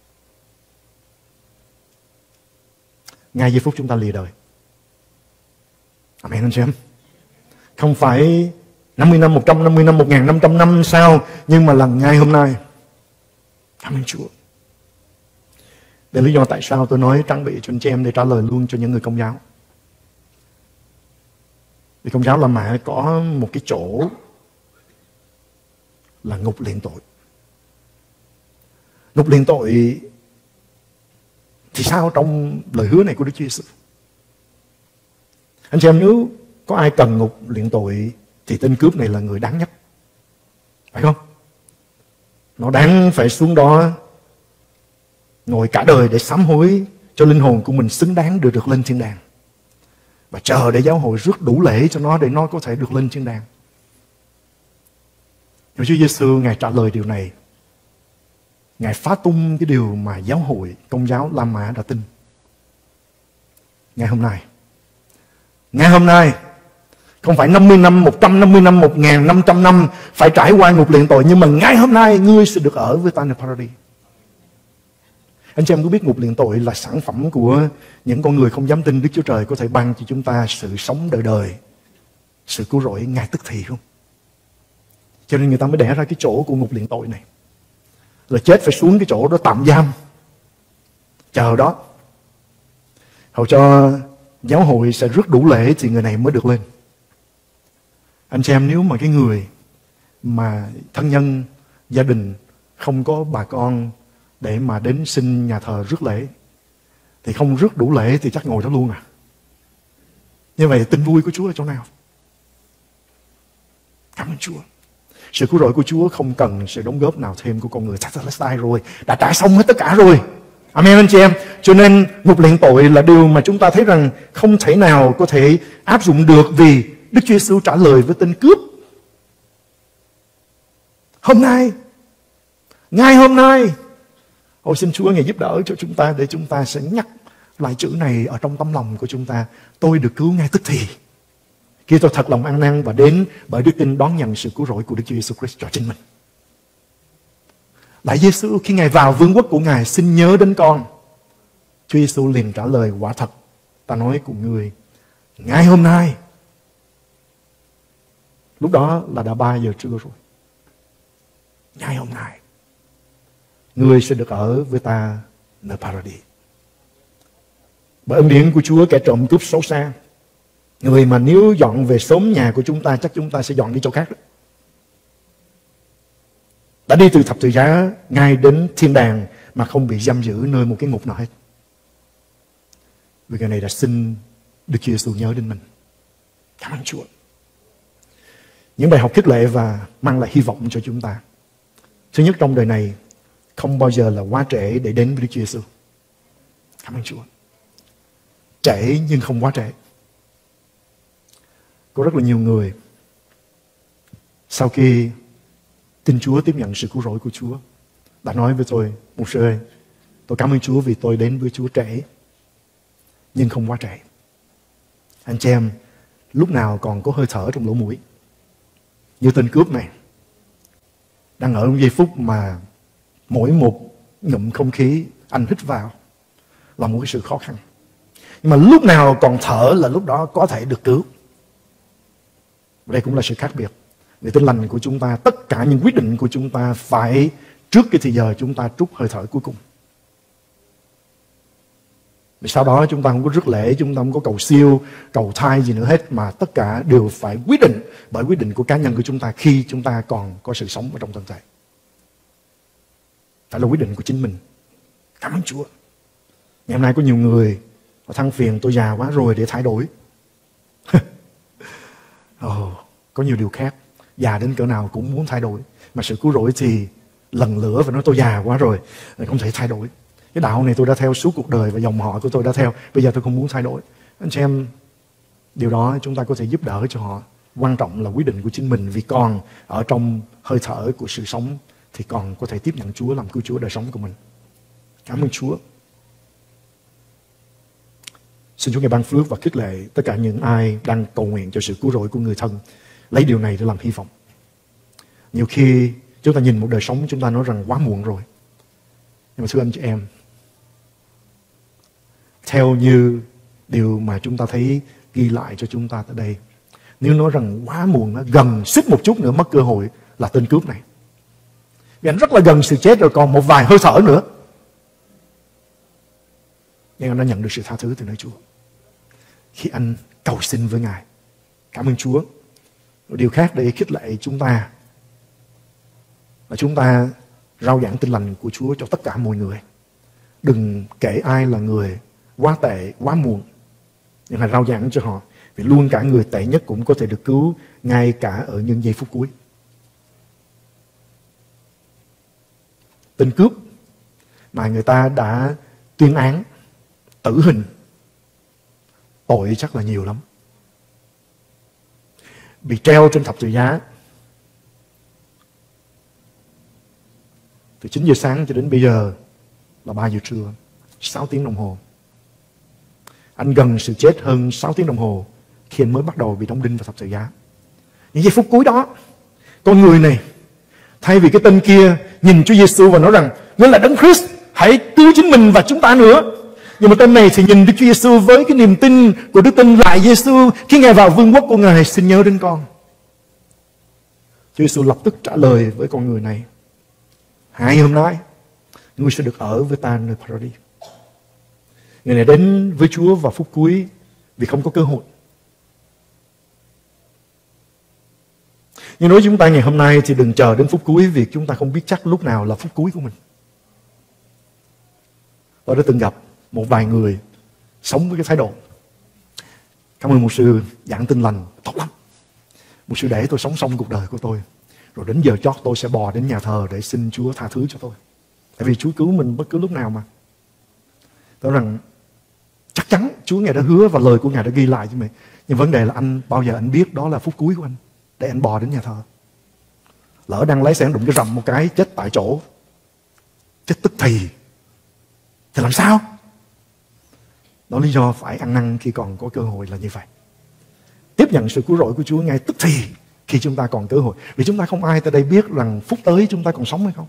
Ngay giây phút chúng ta lìa đời. Amen anh chị em. Không phải 50 năm, 150 năm, 1.500 năm sau, nhưng mà là ngay hôm nay. Cảm ơn Chúa. Đây là lý do tại sao tôi nói trang bị cho anh chị em để trả lời luôn cho những người Công giáo. Vì Công giáo La Mã có một cái chỗ là ngục liền tội. Ngục liền tội thì sao trong lời hứa này của Đức Chúa Giêsu? Anh chị em, nếu có ai cần ngục liền tội thì tên cướp này là người đáng nhất, phải không? Nó đáng phải xuống đó ngồi cả đời để sám hối cho linh hồn của mình xứng đáng được lên thiên đàng, và chờ để giáo hội rước đủ lễ cho nó để nó có thể được lên thiên đàng. Nhưng Chúa Giêsu Ngài trả lời điều này. Ngài phá tung cái điều mà giáo hội Công giáo La Mã đã tin. Ngày hôm nay, không phải 50 năm, 150 năm, 1.500 năm phải trải qua ngục liền tội, nhưng mà ngày hôm nay ngươi sẽ được ở với ta nơi Paradis. Anh chị em có biết ngục liền tội là sản phẩm của những con người không dám tin Đức Chúa Trời có thể ban cho chúng ta sự sống đời đời, sự cứu rỗi ngay tức thì không? Cho nên người ta mới đẻ ra cái chỗ của ngục liền tội này, là chết phải xuống cái chỗ đó tạm giam, chờ đó, hầu cho giáo hội sẽ rước đủ lễ thì người này mới được lên. Anh chị em, nếu mà cái người mà thân nhân, gia đình không có bà con để mà đến xin nhà thờ rước lễ, thì không rước đủ lễ thì chắc ngồi đó luôn à. Như vậy tin vui của Chúa ở chỗ nào? Cảm ơn Chúa. Sự cứu rỗi của Chúa không cần sự đóng góp nào thêm của con người. Tetelestai rồi, đã trả xong hết tất cả rồi. Amen anh chị em. Cho nên ngục liền tội là điều mà chúng ta thấy rằng không thể nào có thể áp dụng được, vì Đức Chúa Giêsu trả lời với tên cướp: hôm nay, ngay hôm nay. Ôi xin Chúa Ngài giúp đỡ cho chúng ta để chúng ta sẽ nhắc lại chữ này ở trong tấm lòng của chúng ta: tôi được cứu ngay tức thì, khi tôi thật lòng ăn năn và đến bởi đức tin đón nhận sự cứu rỗi của Đức Chúa Giêsu Christ cho chính mình. Lạy Giêsu, khi Ngài vào vương quốc của Ngài, xin nhớ đến con. Chúa Giêsu liền trả lời: quả thật ta nói cùng người, ngay hôm nay. Lúc đó là đã 3 giờ trưa rồi. Ngay hôm nay ngươi sẽ được ở với ta nơi Paradis. Bởi ân điển của Chúa, kẻ trộm cướp xấu xa, người mà nếu dọn về sớm nhà của chúng ta, chắc chúng ta sẽ dọn đi chỗ khác đó, đã đi từ thập tự giá ngay đến thiên đàng mà không bị giam giữ nơi một cái ngục nào hết. Vì cái này đã xin Đức Chúa Giêsu nhớ đến mình. Cảm ơn Chúa. Những bài học khích lệ và mang lại hy vọng cho chúng ta. Thứ nhất, trong đời này không bao giờ là quá trễ để đến với Đức Chúa Giêsu. Cảm ơn Chúa. Trễ nhưng không quá trễ. Có rất là nhiều người sau khi tin Chúa, tiếp nhận sự cứu rỗi của Chúa, đã nói với tôi: mục sư ơi, tôi cảm ơn Chúa vì tôi đến với Chúa trễ, nhưng không quá trễ. Anh chị em, lúc nào còn có hơi thở trong lỗ mũi, như tên cướp này, đang ở trong giây phút mà mỗi một ngụm không khí anh hít vào là một cái sự khó khăn, nhưng mà lúc nào còn thở là lúc đó có thể được cứu. Đây cũng là sự khác biệt. Vì Tin lành của chúng ta, tất cả những quyết định của chúng ta phải trước cái thời giờ chúng ta trút hơi thở cuối cùng. Sau đó chúng ta không có rước lễ, chúng ta không có cầu siêu, cầu thai gì nữa hết, mà tất cả đều phải quyết định bởi quyết định của cá nhân của chúng ta khi chúng ta còn có sự sống ở trong thân thể. Phải là quyết định của chính mình. Cảm ơn Chúa. Ngày hôm nay có nhiều người họ than phiền tôi già quá rồi để thay đổi. Có nhiều điều khác. Già đến cỡ nào cũng muốn thay đổi. Mà sự cứu rỗi thì lần lửa và nói tôi già quá rồi, không thể thay đổi. Cái đạo này tôi đã theo suốt cuộc đời và dòng họ của tôi đã theo. Bây giờ tôi không muốn thay đổi. Anh chị em, điều đó chúng ta có thể giúp đỡ cho họ. Quan trọng là quyết định của chính mình. Vì còn ở trong hơi thở của sự sống thì còn có thể tiếp nhận Chúa làm cứu Chúa đời sống của mình. Cảm ơn Chúa. Xin Chúa ngài ban phước và khích lệ tất cả những ai đang cầu nguyện cho sự cứu rỗi của người thân. Lấy điều này để làm hy vọng. Nhiều khi chúng ta nhìn một đời sống chúng ta nói rằng quá muộn rồi. Nhưng mà thưa anh chị em, theo như điều mà chúng ta thấy ghi lại cho chúng ta tại đây, nếu nói rằng quá muộn, nó gần xích một chút nữa mất cơ hội là tên cướp này. Vì anh rất là gần sự chết rồi, còn một vài hơi thở nữa. Nhưng anh đã nhận được sự tha thứ từ nơi Chúa. Khi anh cầu xin với Ngài. Cảm ơn Chúa. Điều khác để khích lệ chúng ta là chúng ta rao giảng tin lành của Chúa cho tất cả mọi người. Đừng kể ai là người quá tệ, quá muộn, nhưng hãy rao giảng cho họ. Vì luôn cả người tệ nhất cũng có thể được cứu, ngay cả ở những giây phút cuối. Tên cướp mà người ta đã tuyên án tử hình, tội chắc là nhiều lắm. Bị treo trên thập tự giá từ 9 giờ sáng cho đến bây giờ là 3 giờ trưa, 6 tiếng đồng hồ. Anh gần sự chết hơn 6 tiếng đồng hồ khi anh mới bắt đầu bị đóng đinh vào thập tự giá. Những giây phút cuối đó, con người này thay vì cái tên kia nhìn Chúa Giêsu và nói rằng ngươi là Đấng Christ, hãy cứu chính mình và chúng ta nữa. Nhưng mà tên này thì nhìn Đức Chúa Giêsu với cái niềm tin của đức tin lại Giêsu, khi Ngài vào vương quốc của Ngài, xin nhớ đến con. Chúa Giêsu lập tức trả lời với con người này: ngày hôm nay ngươi sẽ được ở với ta nơi Paradis. Người này đến với Chúa vào phút cuối vì không có cơ hội. Nhưng đối với chúng ta ngày hôm nay thì đừng chờ đến phút cuối, vì chúng ta không biết chắc lúc nào là phút cuối của mình. Tôi đã từng gặp một vài người sống với cái thái độ: cảm ơn mục sư giảng tin lành tốt lắm, mục sư để tôi sống xong cuộc đời của tôi, rồi đến giờ chót tôi sẽ bò đến nhà thờ để xin Chúa tha thứ cho tôi, tại vì Chúa cứu mình bất cứ lúc nào mà. Tôi nói rằng chắc chắn Chúa Ngài đã hứa và lời của Ngài đã ghi lại cho mình, nhưng vấn đề là anh bao giờ anh biết đó là phút cuối của anh để anh bò đến nhà thờ. Lỡ đang lái xe đụng cái rầm một cái chết tại chỗ, chết tức thì làm sao? Đó lý do phải ăn năn khi còn có cơ hội là như vậy. Tiếp nhận sự cứu rỗi của Chúa ngay tức thì khi chúng ta còn cơ hội. Vì chúng ta không ai tại đây biết rằng phút tới chúng ta còn sống hay không.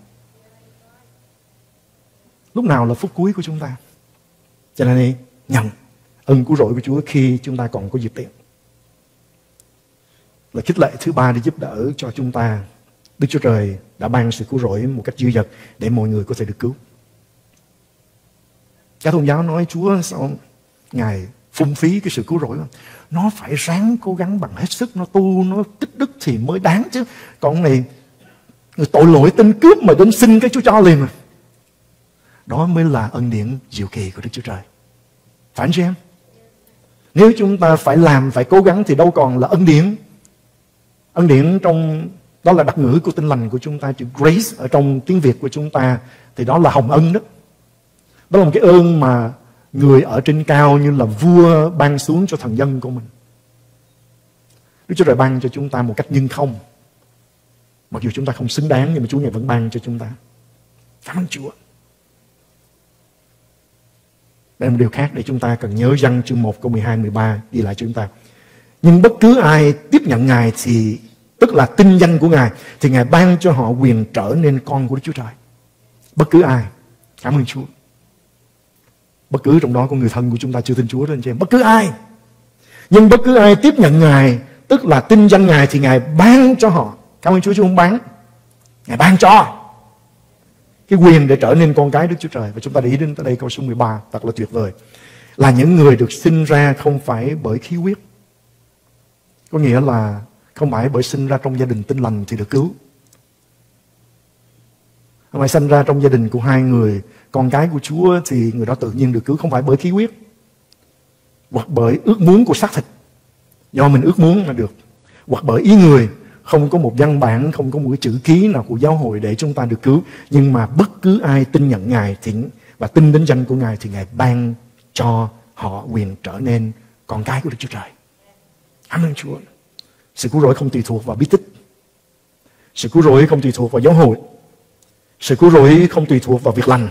Lúc nào là phút cuối của chúng ta. Cho nên nhận ơn cứu rỗi của Chúa khi chúng ta còn có dịp tiện. Là khích lệ thứ ba để giúp đỡ cho chúng ta. Đức Chúa Trời đã ban sự cứu rỗi một cách dư dật để mọi người có thể được cứu. Các tôn giáo nói Chúa sao Ngài phung phí cái sự cứu rỗi. Nó phải ráng cố gắng bằng hết sức, nó tu, nó tích đức thì mới đáng chứ. Còn này người tội lỗi tên cướp mà đến xin cái Chúa cho liền mà. Đó mới là ân điển diệu kỳ của Đức Chúa Trời. Phải anh chị em? Nếu chúng ta phải làm, phải cố gắng thì đâu còn là ân điển. Ân điển trong đó là đặc ngữ của tin lành của chúng ta, chữ grace ở trong tiếng Việt của chúng ta thì đó là hồng ân đó. Đó là một cái ơn mà người ở trên cao như là vua ban xuống cho thần dân của mình. Đức Chúa Trời ban cho chúng ta một cách nhân không. Mặc dù chúng ta không xứng đáng nhưng mà Chúa Ngài vẫn ban cho chúng ta. Cảm ơn Chúa. Đây là một điều khác để chúng ta cần nhớ. Giăng chương 1 câu 12-13 ghi lại cho chúng ta. Nhưng bất cứ ai tiếp nhận Ngài thì tức là tin danh của Ngài thì Ngài ban cho họ quyền trở nên con của Đức Chúa Trời. Bất cứ ai. Cảm ơn Chúa. Bất cứ trong đó có người thân của chúng ta chưa tin Chúa đó anh chị em. Bất cứ ai. Nhưng bất cứ ai tiếp nhận Ngài, tức là tin danh Ngài thì Ngài ban cho họ. Cảm ơn Chúa, Chúa không bán. Ngài ban cho cái quyền để trở nên con cái Đức Chúa Trời. Và chúng ta để ý đến tới đây câu số 13 thật là tuyệt vời. là những người được sinh ra không phải bởi khí huyết. Có nghĩa là không phải bởi sinh ra trong gia đình tin lành thì được cứu. Không phải sinh ra trong gia đình của hai người con cái của Chúa thì người đó tự nhiên được cứu. Không phải bởi khí huyết hoặc bởi ước muốn của xác thịt, do mình ước muốn mà được, hoặc bởi ý người. Không có một văn bản, không có một cái chữ ký nào của giáo hội để chúng ta được cứu. Nhưng mà bất cứ ai tin nhận Ngài và tin đến danh của Ngài thì Ngài ban cho họ quyền trở nên con cái của Đức Chúa Trời. Cảm ơn Chúa. Sự cứu rỗi không tùy thuộc vào bí tích. Sự cứu rỗi không tùy thuộc vào giáo hội. Sự cứu rỗi không tùy thuộc vào việc lành.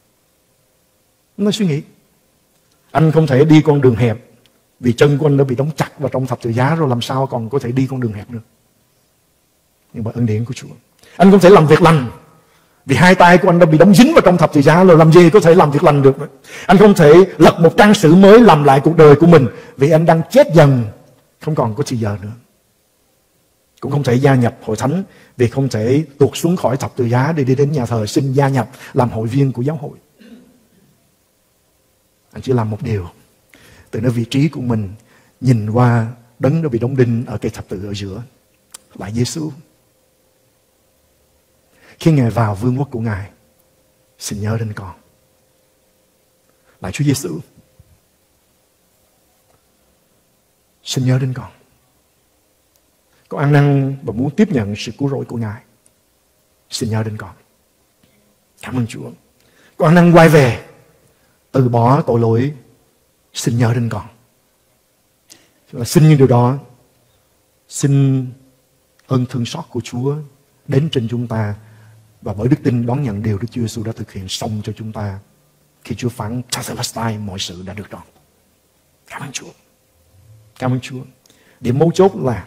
Nó suy nghĩ, anh không thể đi con đường hẹp vì chân của anh đã bị đóng chặt vào trong thập tự giá rồi, làm sao còn có thể đi con đường hẹp nữa. Nhưng bởi ân điển của Chúa. Anh không thể làm việc lành vì hai tay của anh đã bị đóng dính vào trong thập tự giá rồi, làm gì có thể làm việc lành được nữa. Anh không thể lật một trang sử mới làm lại cuộc đời của mình vì anh đang chết dần, không còn có thì giờ nữa. Cũng không thể gia nhập hội thánh vì không thể tuột xuống khỏi thập tự giá để đi đến nhà thờ xin gia nhập làm hội viên của giáo hội. Anh chỉ làm một điều, từ nơi vị trí của mình nhìn qua đấng đã bị đóng đinh ở cây thập tự ở giữa, là Giêsu. Khi Ngài vào vương quốc của Ngài, xin nhớ đến con. Lại Chúa Giêsu, xin nhớ đến con. Con ăn năn và muốn tiếp nhận sự cứu rỗi của Ngài, xin nhớ đến con. Cảm ơn Chúa. Con ăn năn quay về, từ bỏ tội lỗi, xin nhớ đến con. Và xin những điều đó, xin ơn thương xót của Chúa đến trên chúng ta, và bởi đức tin đón nhận điều Đức Chúa Giêsu đã thực hiện xong cho chúng ta khi Chúa phán Tetelestai, mọi sự đã được trọn. Cảm ơn Chúa. Cảm ơn Chúa. Điểm mấu chốt là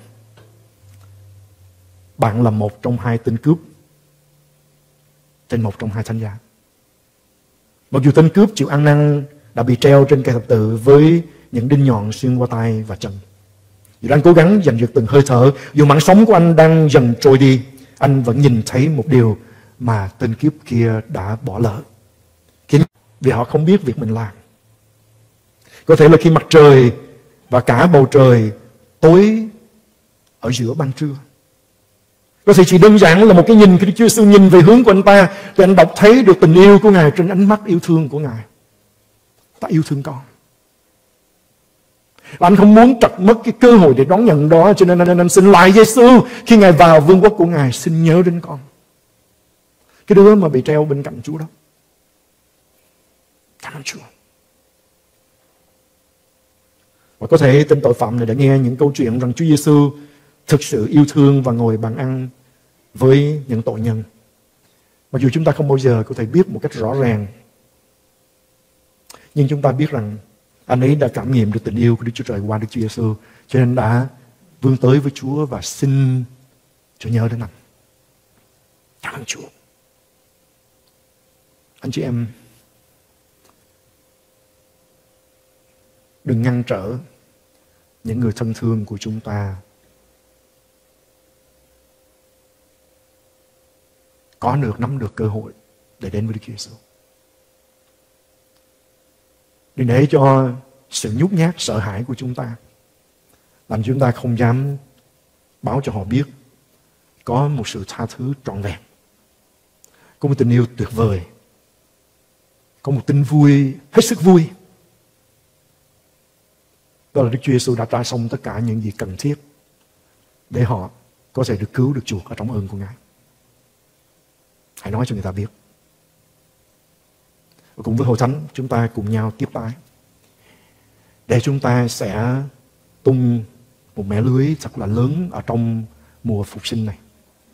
bạn là một trong hai tên cướp trên một trong hai thánh giá. Mặc dù tên cướp chịu ăn năn đã bị treo trên cây thập tự với những đinh nhọn xuyên qua tay và chân, dù đang cố gắng giành giật từng hơi thở, dù mạng sống của anh đang dần trôi đi, anh vẫn nhìn thấy một điều mà tên cướp kia đã bỏ lỡ. Vì họ không biết việc mình làm. Có thể là khi mặt trời và cả bầu trời tối ở giữa ban trưa. Có thể chỉ đơn giản là một cái nhìn, khi Đức Chúa Giêsu nhìn về hướng của anh ta thì anh đọc thấy được tình yêu của Ngài trên ánh mắt yêu thương của Ngài. Ta yêu thương con. Và anh không muốn trật mất cái cơ hội để đón nhận đó, cho nên anh xin lại Giêsu, khi Ngài vào vương quốc của Ngài, xin nhớ đến con. Cái đứa mà bị treo bên cạnh Chúa đó. Cảm ơn Chúa. Và có thể tên tội phạm này đã nghe những câu chuyện rằng Chúa Giêsu thực sự yêu thương và ngồi bàn ăn với những tội nhân. Mặc dù chúng ta không bao giờ có thể biết một cách rõ ràng, nhưng chúng ta biết rằng anh ấy đã cảm nghiệm được tình yêu của Đức Chúa Trời qua Đức Chúa Giêsu, cho nên đã vươn tới với Chúa và xin Chúa nhớ đến anh. Cảm ơn Chúa. Anh chị em, đừng ngăn trở những người thân thương của chúng ta có được, nắm được cơ hội để đến với Đức Chúa Giêsu. Đừng để cho sự nhút nhát, sợ hãi của chúng ta làm chúng ta không dám báo cho họ biết có một sự tha thứ trọn vẹn, có một tình yêu tuyệt vời, có một tin vui, hết sức vui. Đó là Đức Chúa Giêsu đã trả xong tất cả những gì cần thiết để họ có thể được cứu, được chuộc ở trong ơn của Ngài. Hãy nói cho người ta biết. Và cùng với Hội Thánh, chúng ta cùng nhau tiếp tay để chúng ta sẽ tung một mẻ lưới thật là lớn ở trong mùa phục sinh này.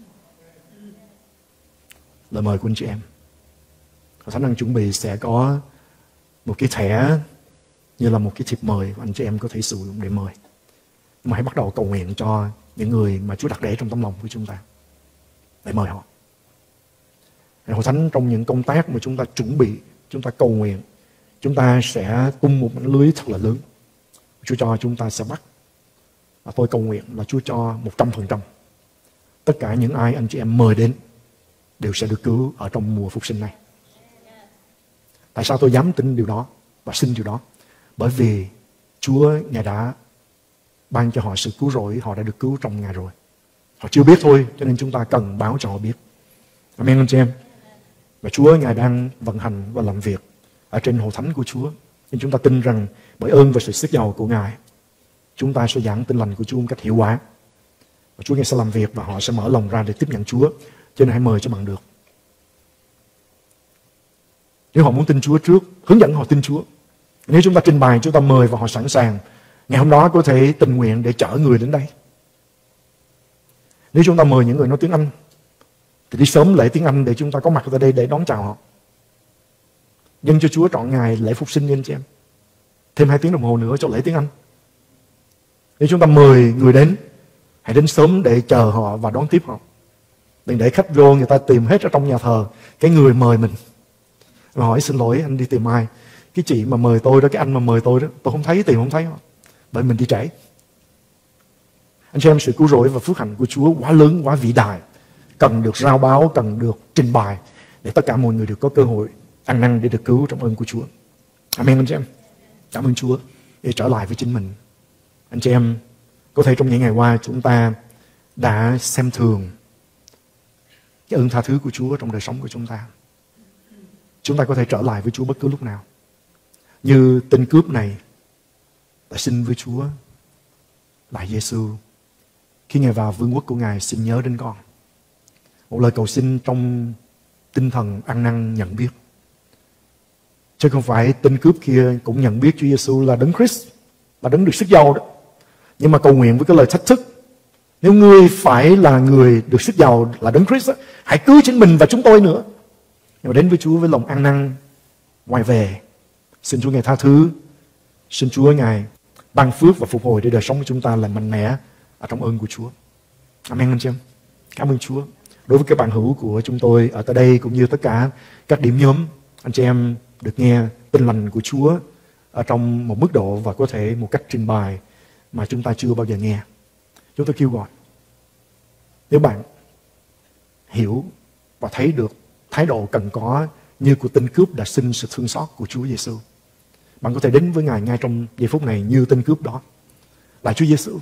Lời mời của anh chị em. Hội Thánh đang chuẩn bị sẽ có một cái thẻ như là một cái thiệp mời của anh chị em có thể sử dụng để mời. Nhưng mà hãy bắt đầu cầu nguyện cho những người mà Chúa đặt để trong tấm lòng của chúng ta, để mời họ. Hội Thánh trong những công tác mà chúng ta chuẩn bị, chúng ta cầu nguyện, chúng ta sẽ tung một mảnh lưới thật là lớn. Chúa cho chúng ta sẽ bắt. Và tôi cầu nguyện là Chúa cho 100%. Tất cả những ai anh chị em mời đến đều sẽ được cứu ở trong mùa phục sinh này. Tại sao tôi dám tin điều đó và xin điều đó? Bởi vì Chúa Ngài đã ban cho họ sự cứu rỗi, họ đã được cứu trong Ngài rồi. Họ chưa biết thôi, cho nên chúng ta cần báo cho họ biết. Amen anh chị em. Và Chúa Ngài đang vận hành và làm việc ở trên hội thánh của Chúa. Nhưng chúng ta tin rằng bởi ơn và sự sức giàu của Ngài, chúng ta sẽ giảng tin lành của Chúa một cách hiệu quả. Và Chúa Ngài sẽ làm việc và họ sẽ mở lòng ra để tiếp nhận Chúa. Cho nên hãy mời cho bằng được. Nếu họ muốn tin Chúa trước, hướng dẫn họ tin Chúa. Nếu chúng ta trình bày, chúng ta mời và họ sẵn sàng, ngày hôm đó có thể tình nguyện để chở người đến đây. Nếu chúng ta mời những người nói tiếng Anh, thì đi sớm lễ tiếng Anh để chúng ta có mặt ở đây để đón chào họ. Dâng cho Chúa trọn ngày lễ phục sinh nha anh chị em. Thêm 2 tiếng đồng hồ nữa cho lễ tiếng Anh. Nếu chúng ta mời người đến, hãy đến sớm để chờ họ và đón tiếp họ. Đừng để khách vô người ta tìm hết ở trong nhà thờ cái người mời mình. Và hỏi xin lỗi anh đi tìm ai? Cái chị mà mời tôi đó, cái anh mà mời tôi đó, tôi không thấy, tìm không thấy họ. Bởi mình đi trễ. Anh chị em, sự cứu rỗi và phước hạnh của Chúa quá lớn, quá vĩ đại, cần được rao báo, cần được trình bày để tất cả mọi người được có cơ hội ăn năn để được cứu trong ơn của Chúa. Amen anh chị em. Cảm ơn Chúa để trở lại với chính mình. Anh chị em, có thể trong những ngày qua chúng ta đã xem thường cái ơn tha thứ của Chúa trong đời sống của chúng ta. Chúng ta có thể trở lại với Chúa bất cứ lúc nào. Như tên cướp này đã xin với Chúa là Giêsu, khi Ngài vào vương quốc của Ngài, xin nhớ đến con. Một lời cầu xin trong tinh thần ăn năn nhận biết. Chứ không phải tên cướp kia cũng nhận biết Chúa Giêsu là Đấng Christ, là Đấng được sức giàu đó. Nhưng mà cầu nguyện với cái lời thách thức: nếu ngươi phải là người được sức giàu, là Đấng Christ, hãy cứu chính mình và chúng tôi nữa. Nhưng mà đến với Chúa với lòng ăn năn, quay về, xin Chúa Ngài tha thứ, xin Chúa Ngài ban phước và phục hồi để đời sống của chúng ta là mạnh mẽ ở trong ơn của Chúa. Amen anh chị em. Cảm ơn Chúa. Đối với các bạn hữu của chúng tôi ở tại đây cũng như tất cả các điểm nhóm, anh chị em được nghe tin lành của Chúa ở trong một mức độ và có thể một cách trình bày mà chúng ta chưa bao giờ nghe. Chúng tôi kêu gọi, nếu bạn hiểu và thấy được thái độ cần có như của tên cướp đã xin sự thương xót của Chúa Giêsu, bạn có thể đến với Ngài ngay trong giây phút này như tên cướp đó. Là Chúa Giêsu,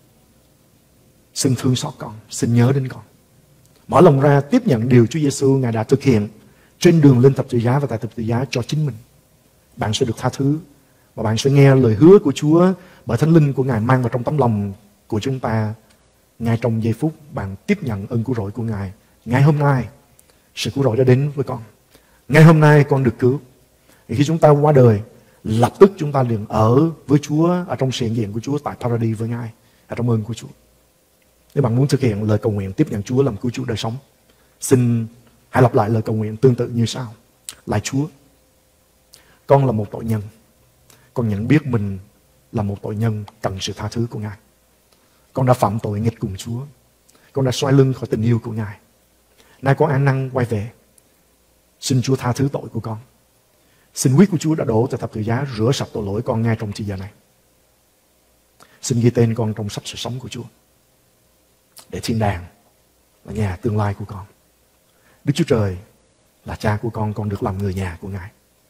xin thương xót con, xin nhớ đến con. Mở lòng ra tiếp nhận điều Chúa Giêsu Ngài đã thực hiện trên đường lên thập tự giá và tại thập tự giá cho chính mình. Bạn sẽ được tha thứ và bạn sẽ nghe lời hứa của Chúa bởi Thánh Linh của Ngài mang vào trong tấm lòng của chúng ta. Ngay trong giây phút bạn tiếp nhận ơn cứu rỗi của Ngài, ngày hôm nay sự cứu rỗi đã đến với con. Ngày hôm nay con được cứu. Thì khi chúng ta qua đời, lập tức chúng ta liền ở với Chúa, ở trong sự hiện diện của Chúa tại Paradis với Ngài, ở trong ơn của Chúa. Nếu bạn muốn thực hiện lời cầu nguyện tiếp nhận Chúa làm cứu Chúa đời sống, xin hãy lặp lại lời cầu nguyện tương tự như sau. Lạy Chúa, con là một tội nhân. Con nhận biết mình là một tội nhân cần sự tha thứ của Ngài. Con đã phạm tội nghịch cùng Chúa. Con đã xoay lưng khỏi tình yêu của Ngài. Nay con ăn năn quay về. Xin Chúa tha thứ tội của con. Xin huyết của Chúa đã đổ tại thập tự giá rửa sạch tội lỗi con ngay trong thời giờ này. Xin ghi tên con trong sách sự sống của Chúa, để thiên đàng là nhà tương lai của con. Đức Chúa Trời là cha của con được làm người nhà của Ngài.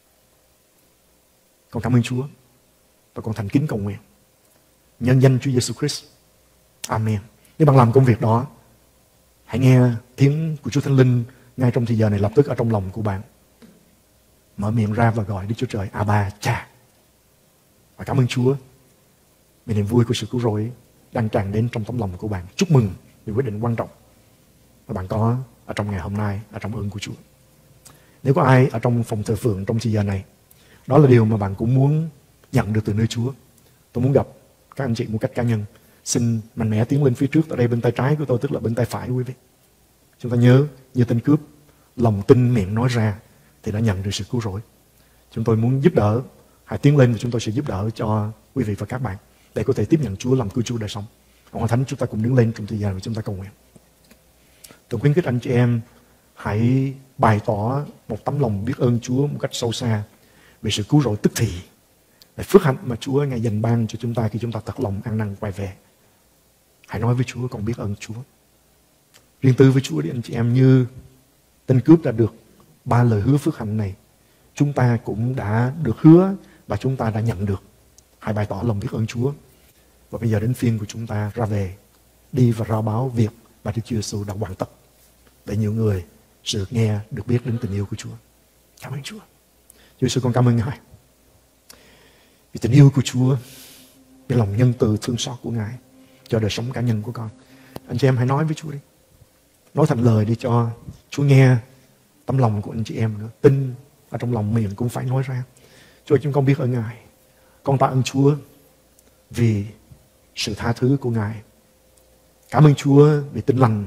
Con cảm ơn Chúa và con thành kính cầu nguyện nhân danh Chúa Giêsu Christ. Amen. Nếu bạn làm công việc đó, hãy nghe tiếng của Chúa Thánh Linh ngay trong thời giờ này lập tức ở trong lòng của bạn. Mở miệng ra và gọi Đức Chúa Trời Abba, Cha. Và cảm ơn Chúa vì niềm vui của sự cứu rỗi đang tràn đến trong tấm lòng của bạn. Chúc mừng vì quyết định quan trọng mà bạn có ở trong ngày hôm nay, ở trong ơn của Chúa. Nếu có ai ở trong phòng thờ phượng trong thời giờ này, đó là điều mà bạn cũng muốn nhận được từ nơi Chúa, tôi muốn gặp các anh chị một cách cá nhân. Xin mạnh mẽ tiến lên phía trước, tại đây bên tay trái của tôi, tức là bên tay phải của quý vị. Chúng ta nhớ, như tên cướp, lòng tin miệng nói ra thì đã nhận được sự cứu rỗi. Chúng tôi muốn giúp đỡ, hãy tiến lên và chúng tôi sẽ giúp đỡ cho quý vị và các bạn để có thể tiếp nhận Chúa làm cứu Chúa đời sống. Hội Thánh chúng ta cùng đứng lên trong thời gian và chúng ta cầu nguyện. Tôi khuyến khích anh chị em hãy bày tỏ một tấm lòng biết ơn Chúa một cách sâu xa về sự cứu rỗi tức thì, về phước hạnh mà Chúa Ngài dành ban cho chúng ta khi chúng ta thật lòng ăn năn quay về. Hãy nói với Chúa con biết ơn Chúa. Riêng tư với Chúa đi anh chị em, như tên cướp đã được 3 lời hứa phước hạnh này, chúng ta cũng đã được hứa và chúng ta đã nhận được. hãy bày tỏ lòng biết ơn Chúa. Và bây giờ đến phiên của chúng ta ra về, đi và rao báo việc mà Đức Chúa Giêsu đã hoàn tất, để nhiều người sẽ được nghe, được biết đến tình yêu của Chúa. Cảm ơn Chúa. Chúa Giêsu, con cảm ơn Ngài vì tình yêu của Chúa, vì lòng nhân từ thương xót của Ngài cho đời sống cá nhân của con. Anh chị em hãy nói với Chúa đi, nói thành lời đi cho Chúa nghe tấm lòng của anh chị em nữa. Tin ở trong lòng miệng cũng phải nói ra. Chúa, chúng con biết ơn Ngài. Con tạ ơn Chúa vì sự tha thứ của Ngài. Cảm ơn Chúa vì tin lành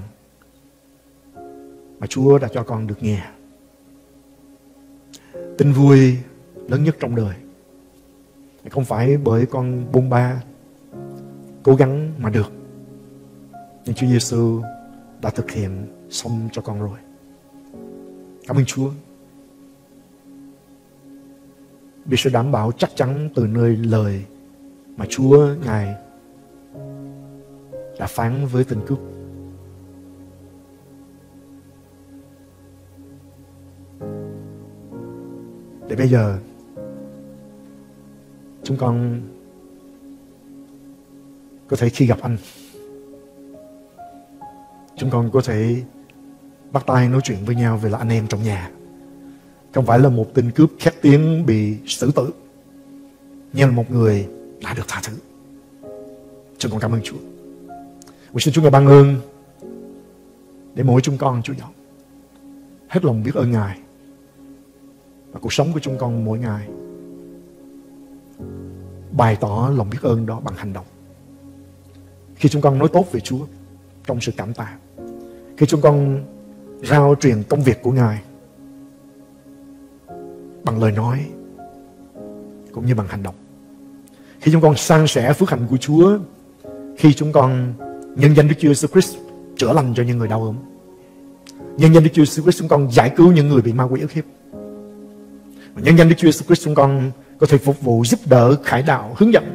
mà Chúa đã cho con được nghe. Tin vui lớn nhất trong đời không phải bởi con bôn ba cố gắng mà được, nhưng Chúa Giêsu đã thực hiện xong cho con rồi. Cảm ơn Chúa vì sự đảm bảo chắc chắn từ nơi lời mà Chúa Ngài đã phán với tên cướp. Để bây giờ chúng con có thể khi gặp anh, chúng con có thể bắt tay nói chuyện với nhau về là anh em trong nhà. Không phải là một tên cướp khét tiếng bị xử tử, nhưng là một người đã được tha thứ. Chúng con cảm ơn Chúa. Nguyện xin Chúa Ngài ban ơn để mỗi chúng con, Chúa dọn hết lòng biết ơn Ngài, và cuộc sống của chúng con mỗi ngày bày tỏ lòng biết ơn đó bằng hành động. Khi chúng con nói tốt về Chúa trong sự cảm tạ, khi chúng con rao truyền công việc của Ngài bằng lời nói cũng như bằng hành động, khi chúng con san sẻ phước hạnh của Chúa, khi chúng con nhân danh Đức Chúa Jesus Christ chữa lành cho những người đau ốm, nhân danh Đức Chúa Jesus Christ chúng con giải cứu những người bị ma quỷ ức hiếp, và nhân danh Đức Chúa Jesus Christ chúng con có thể phục vụ, giúp đỡ, khải đạo, hướng dẫn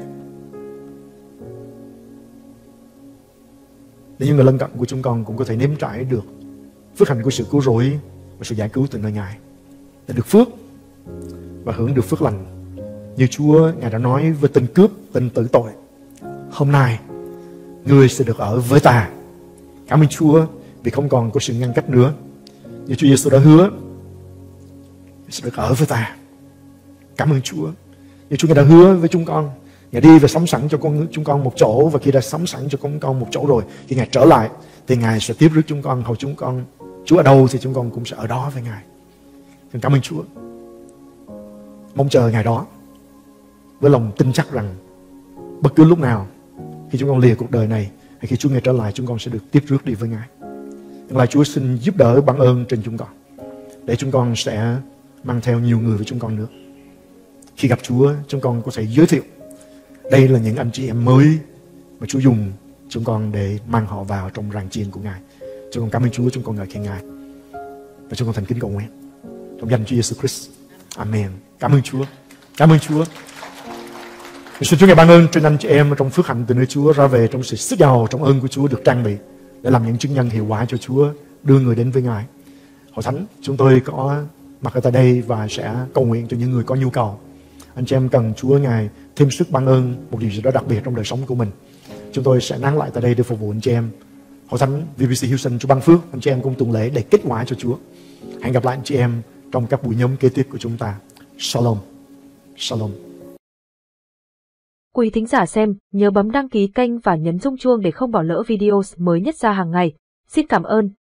để những người lân cận của chúng con cũng có thể nếm trải được phước hạnh của sự cứu rỗi và sự giải cứu từ nơi Ngài, để được phước và hưởng được phước lành. Như Chúa Ngài đã nói với tên cướp, tên tử tội: hôm nay ngươi sẽ được ở với ta. Cảm ơn Chúa vì không còn có sự ngăn cách nữa. Như Chúa Giêsu đã hứa sẽ được ở với ta. Cảm ơn Chúa. Như Chúa Ngài đã hứa với chúng con, Ngài đi và sắm sẵn cho chúng con một chỗ, và khi đã sắm sẵn cho chúng con một chỗ rồi, khi Ngài trở lại thì Ngài sẽ tiếp rước chúng con, hầu chúng con. Chúa ở đâu thì chúng con cũng sẽ ở đó với Ngài. Cảm ơn Chúa. Mong chờ ngày đó với lòng tin chắc rằng bất cứ lúc nào khi chúng con lìa cuộc đời này, hay khi Chúa Ngài trở lại, chúng con sẽ được tiếp rước đi với Ngài. Là Chúa xin giúp đỡ ban ơn trên chúng con, để chúng con sẽ mang theo nhiều người với chúng con nữa. Khi gặp Chúa, chúng con có thể giới thiệu đây là những anh chị em mới mà Chúa dùng chúng con để mang họ vào trong ràng chiên của Ngài. Chúng con cảm ơn Chúa, chúng con ngợi khen Ngài, và chúng con thành kính cầu nguyện trong danh Chúa Giêsu Christ. Amen. Cảm ơn Chúa. Cảm ơn Chúa. Xin Chúa Ngài ban ơn trên anh chị em trong phước hạnh từ nơi Chúa ra về, trong sự sức giàu trong ơn của Chúa được trang bị để làm những chứng nhân hiệu quả cho Chúa, đưa người đến với Ngài. Hội thánh chúng tôi có mặt ở tại đây và sẽ cầu nguyện cho những người có nhu cầu. Anh chị em cần Chúa Ngài thêm sức ban ơn một điều gì đó đặc biệt trong đời sống của mình, chúng tôi sẽ nán lại tại đây để phục vụ anh chị em. Hội thánh VBC Houston Chúa ban phước anh chị em cùng tuần lễ để kết quả cho Chúa. Hẹn gặp lại anh chị em trong các buổi nhóm kế tiếp của chúng ta. Shalom. Shalom. Quý thính giả xem, nhớ bấm đăng ký kênh và nhấn rung chuông để không bỏ lỡ video mới nhất ra hàng ngày. Xin cảm ơn.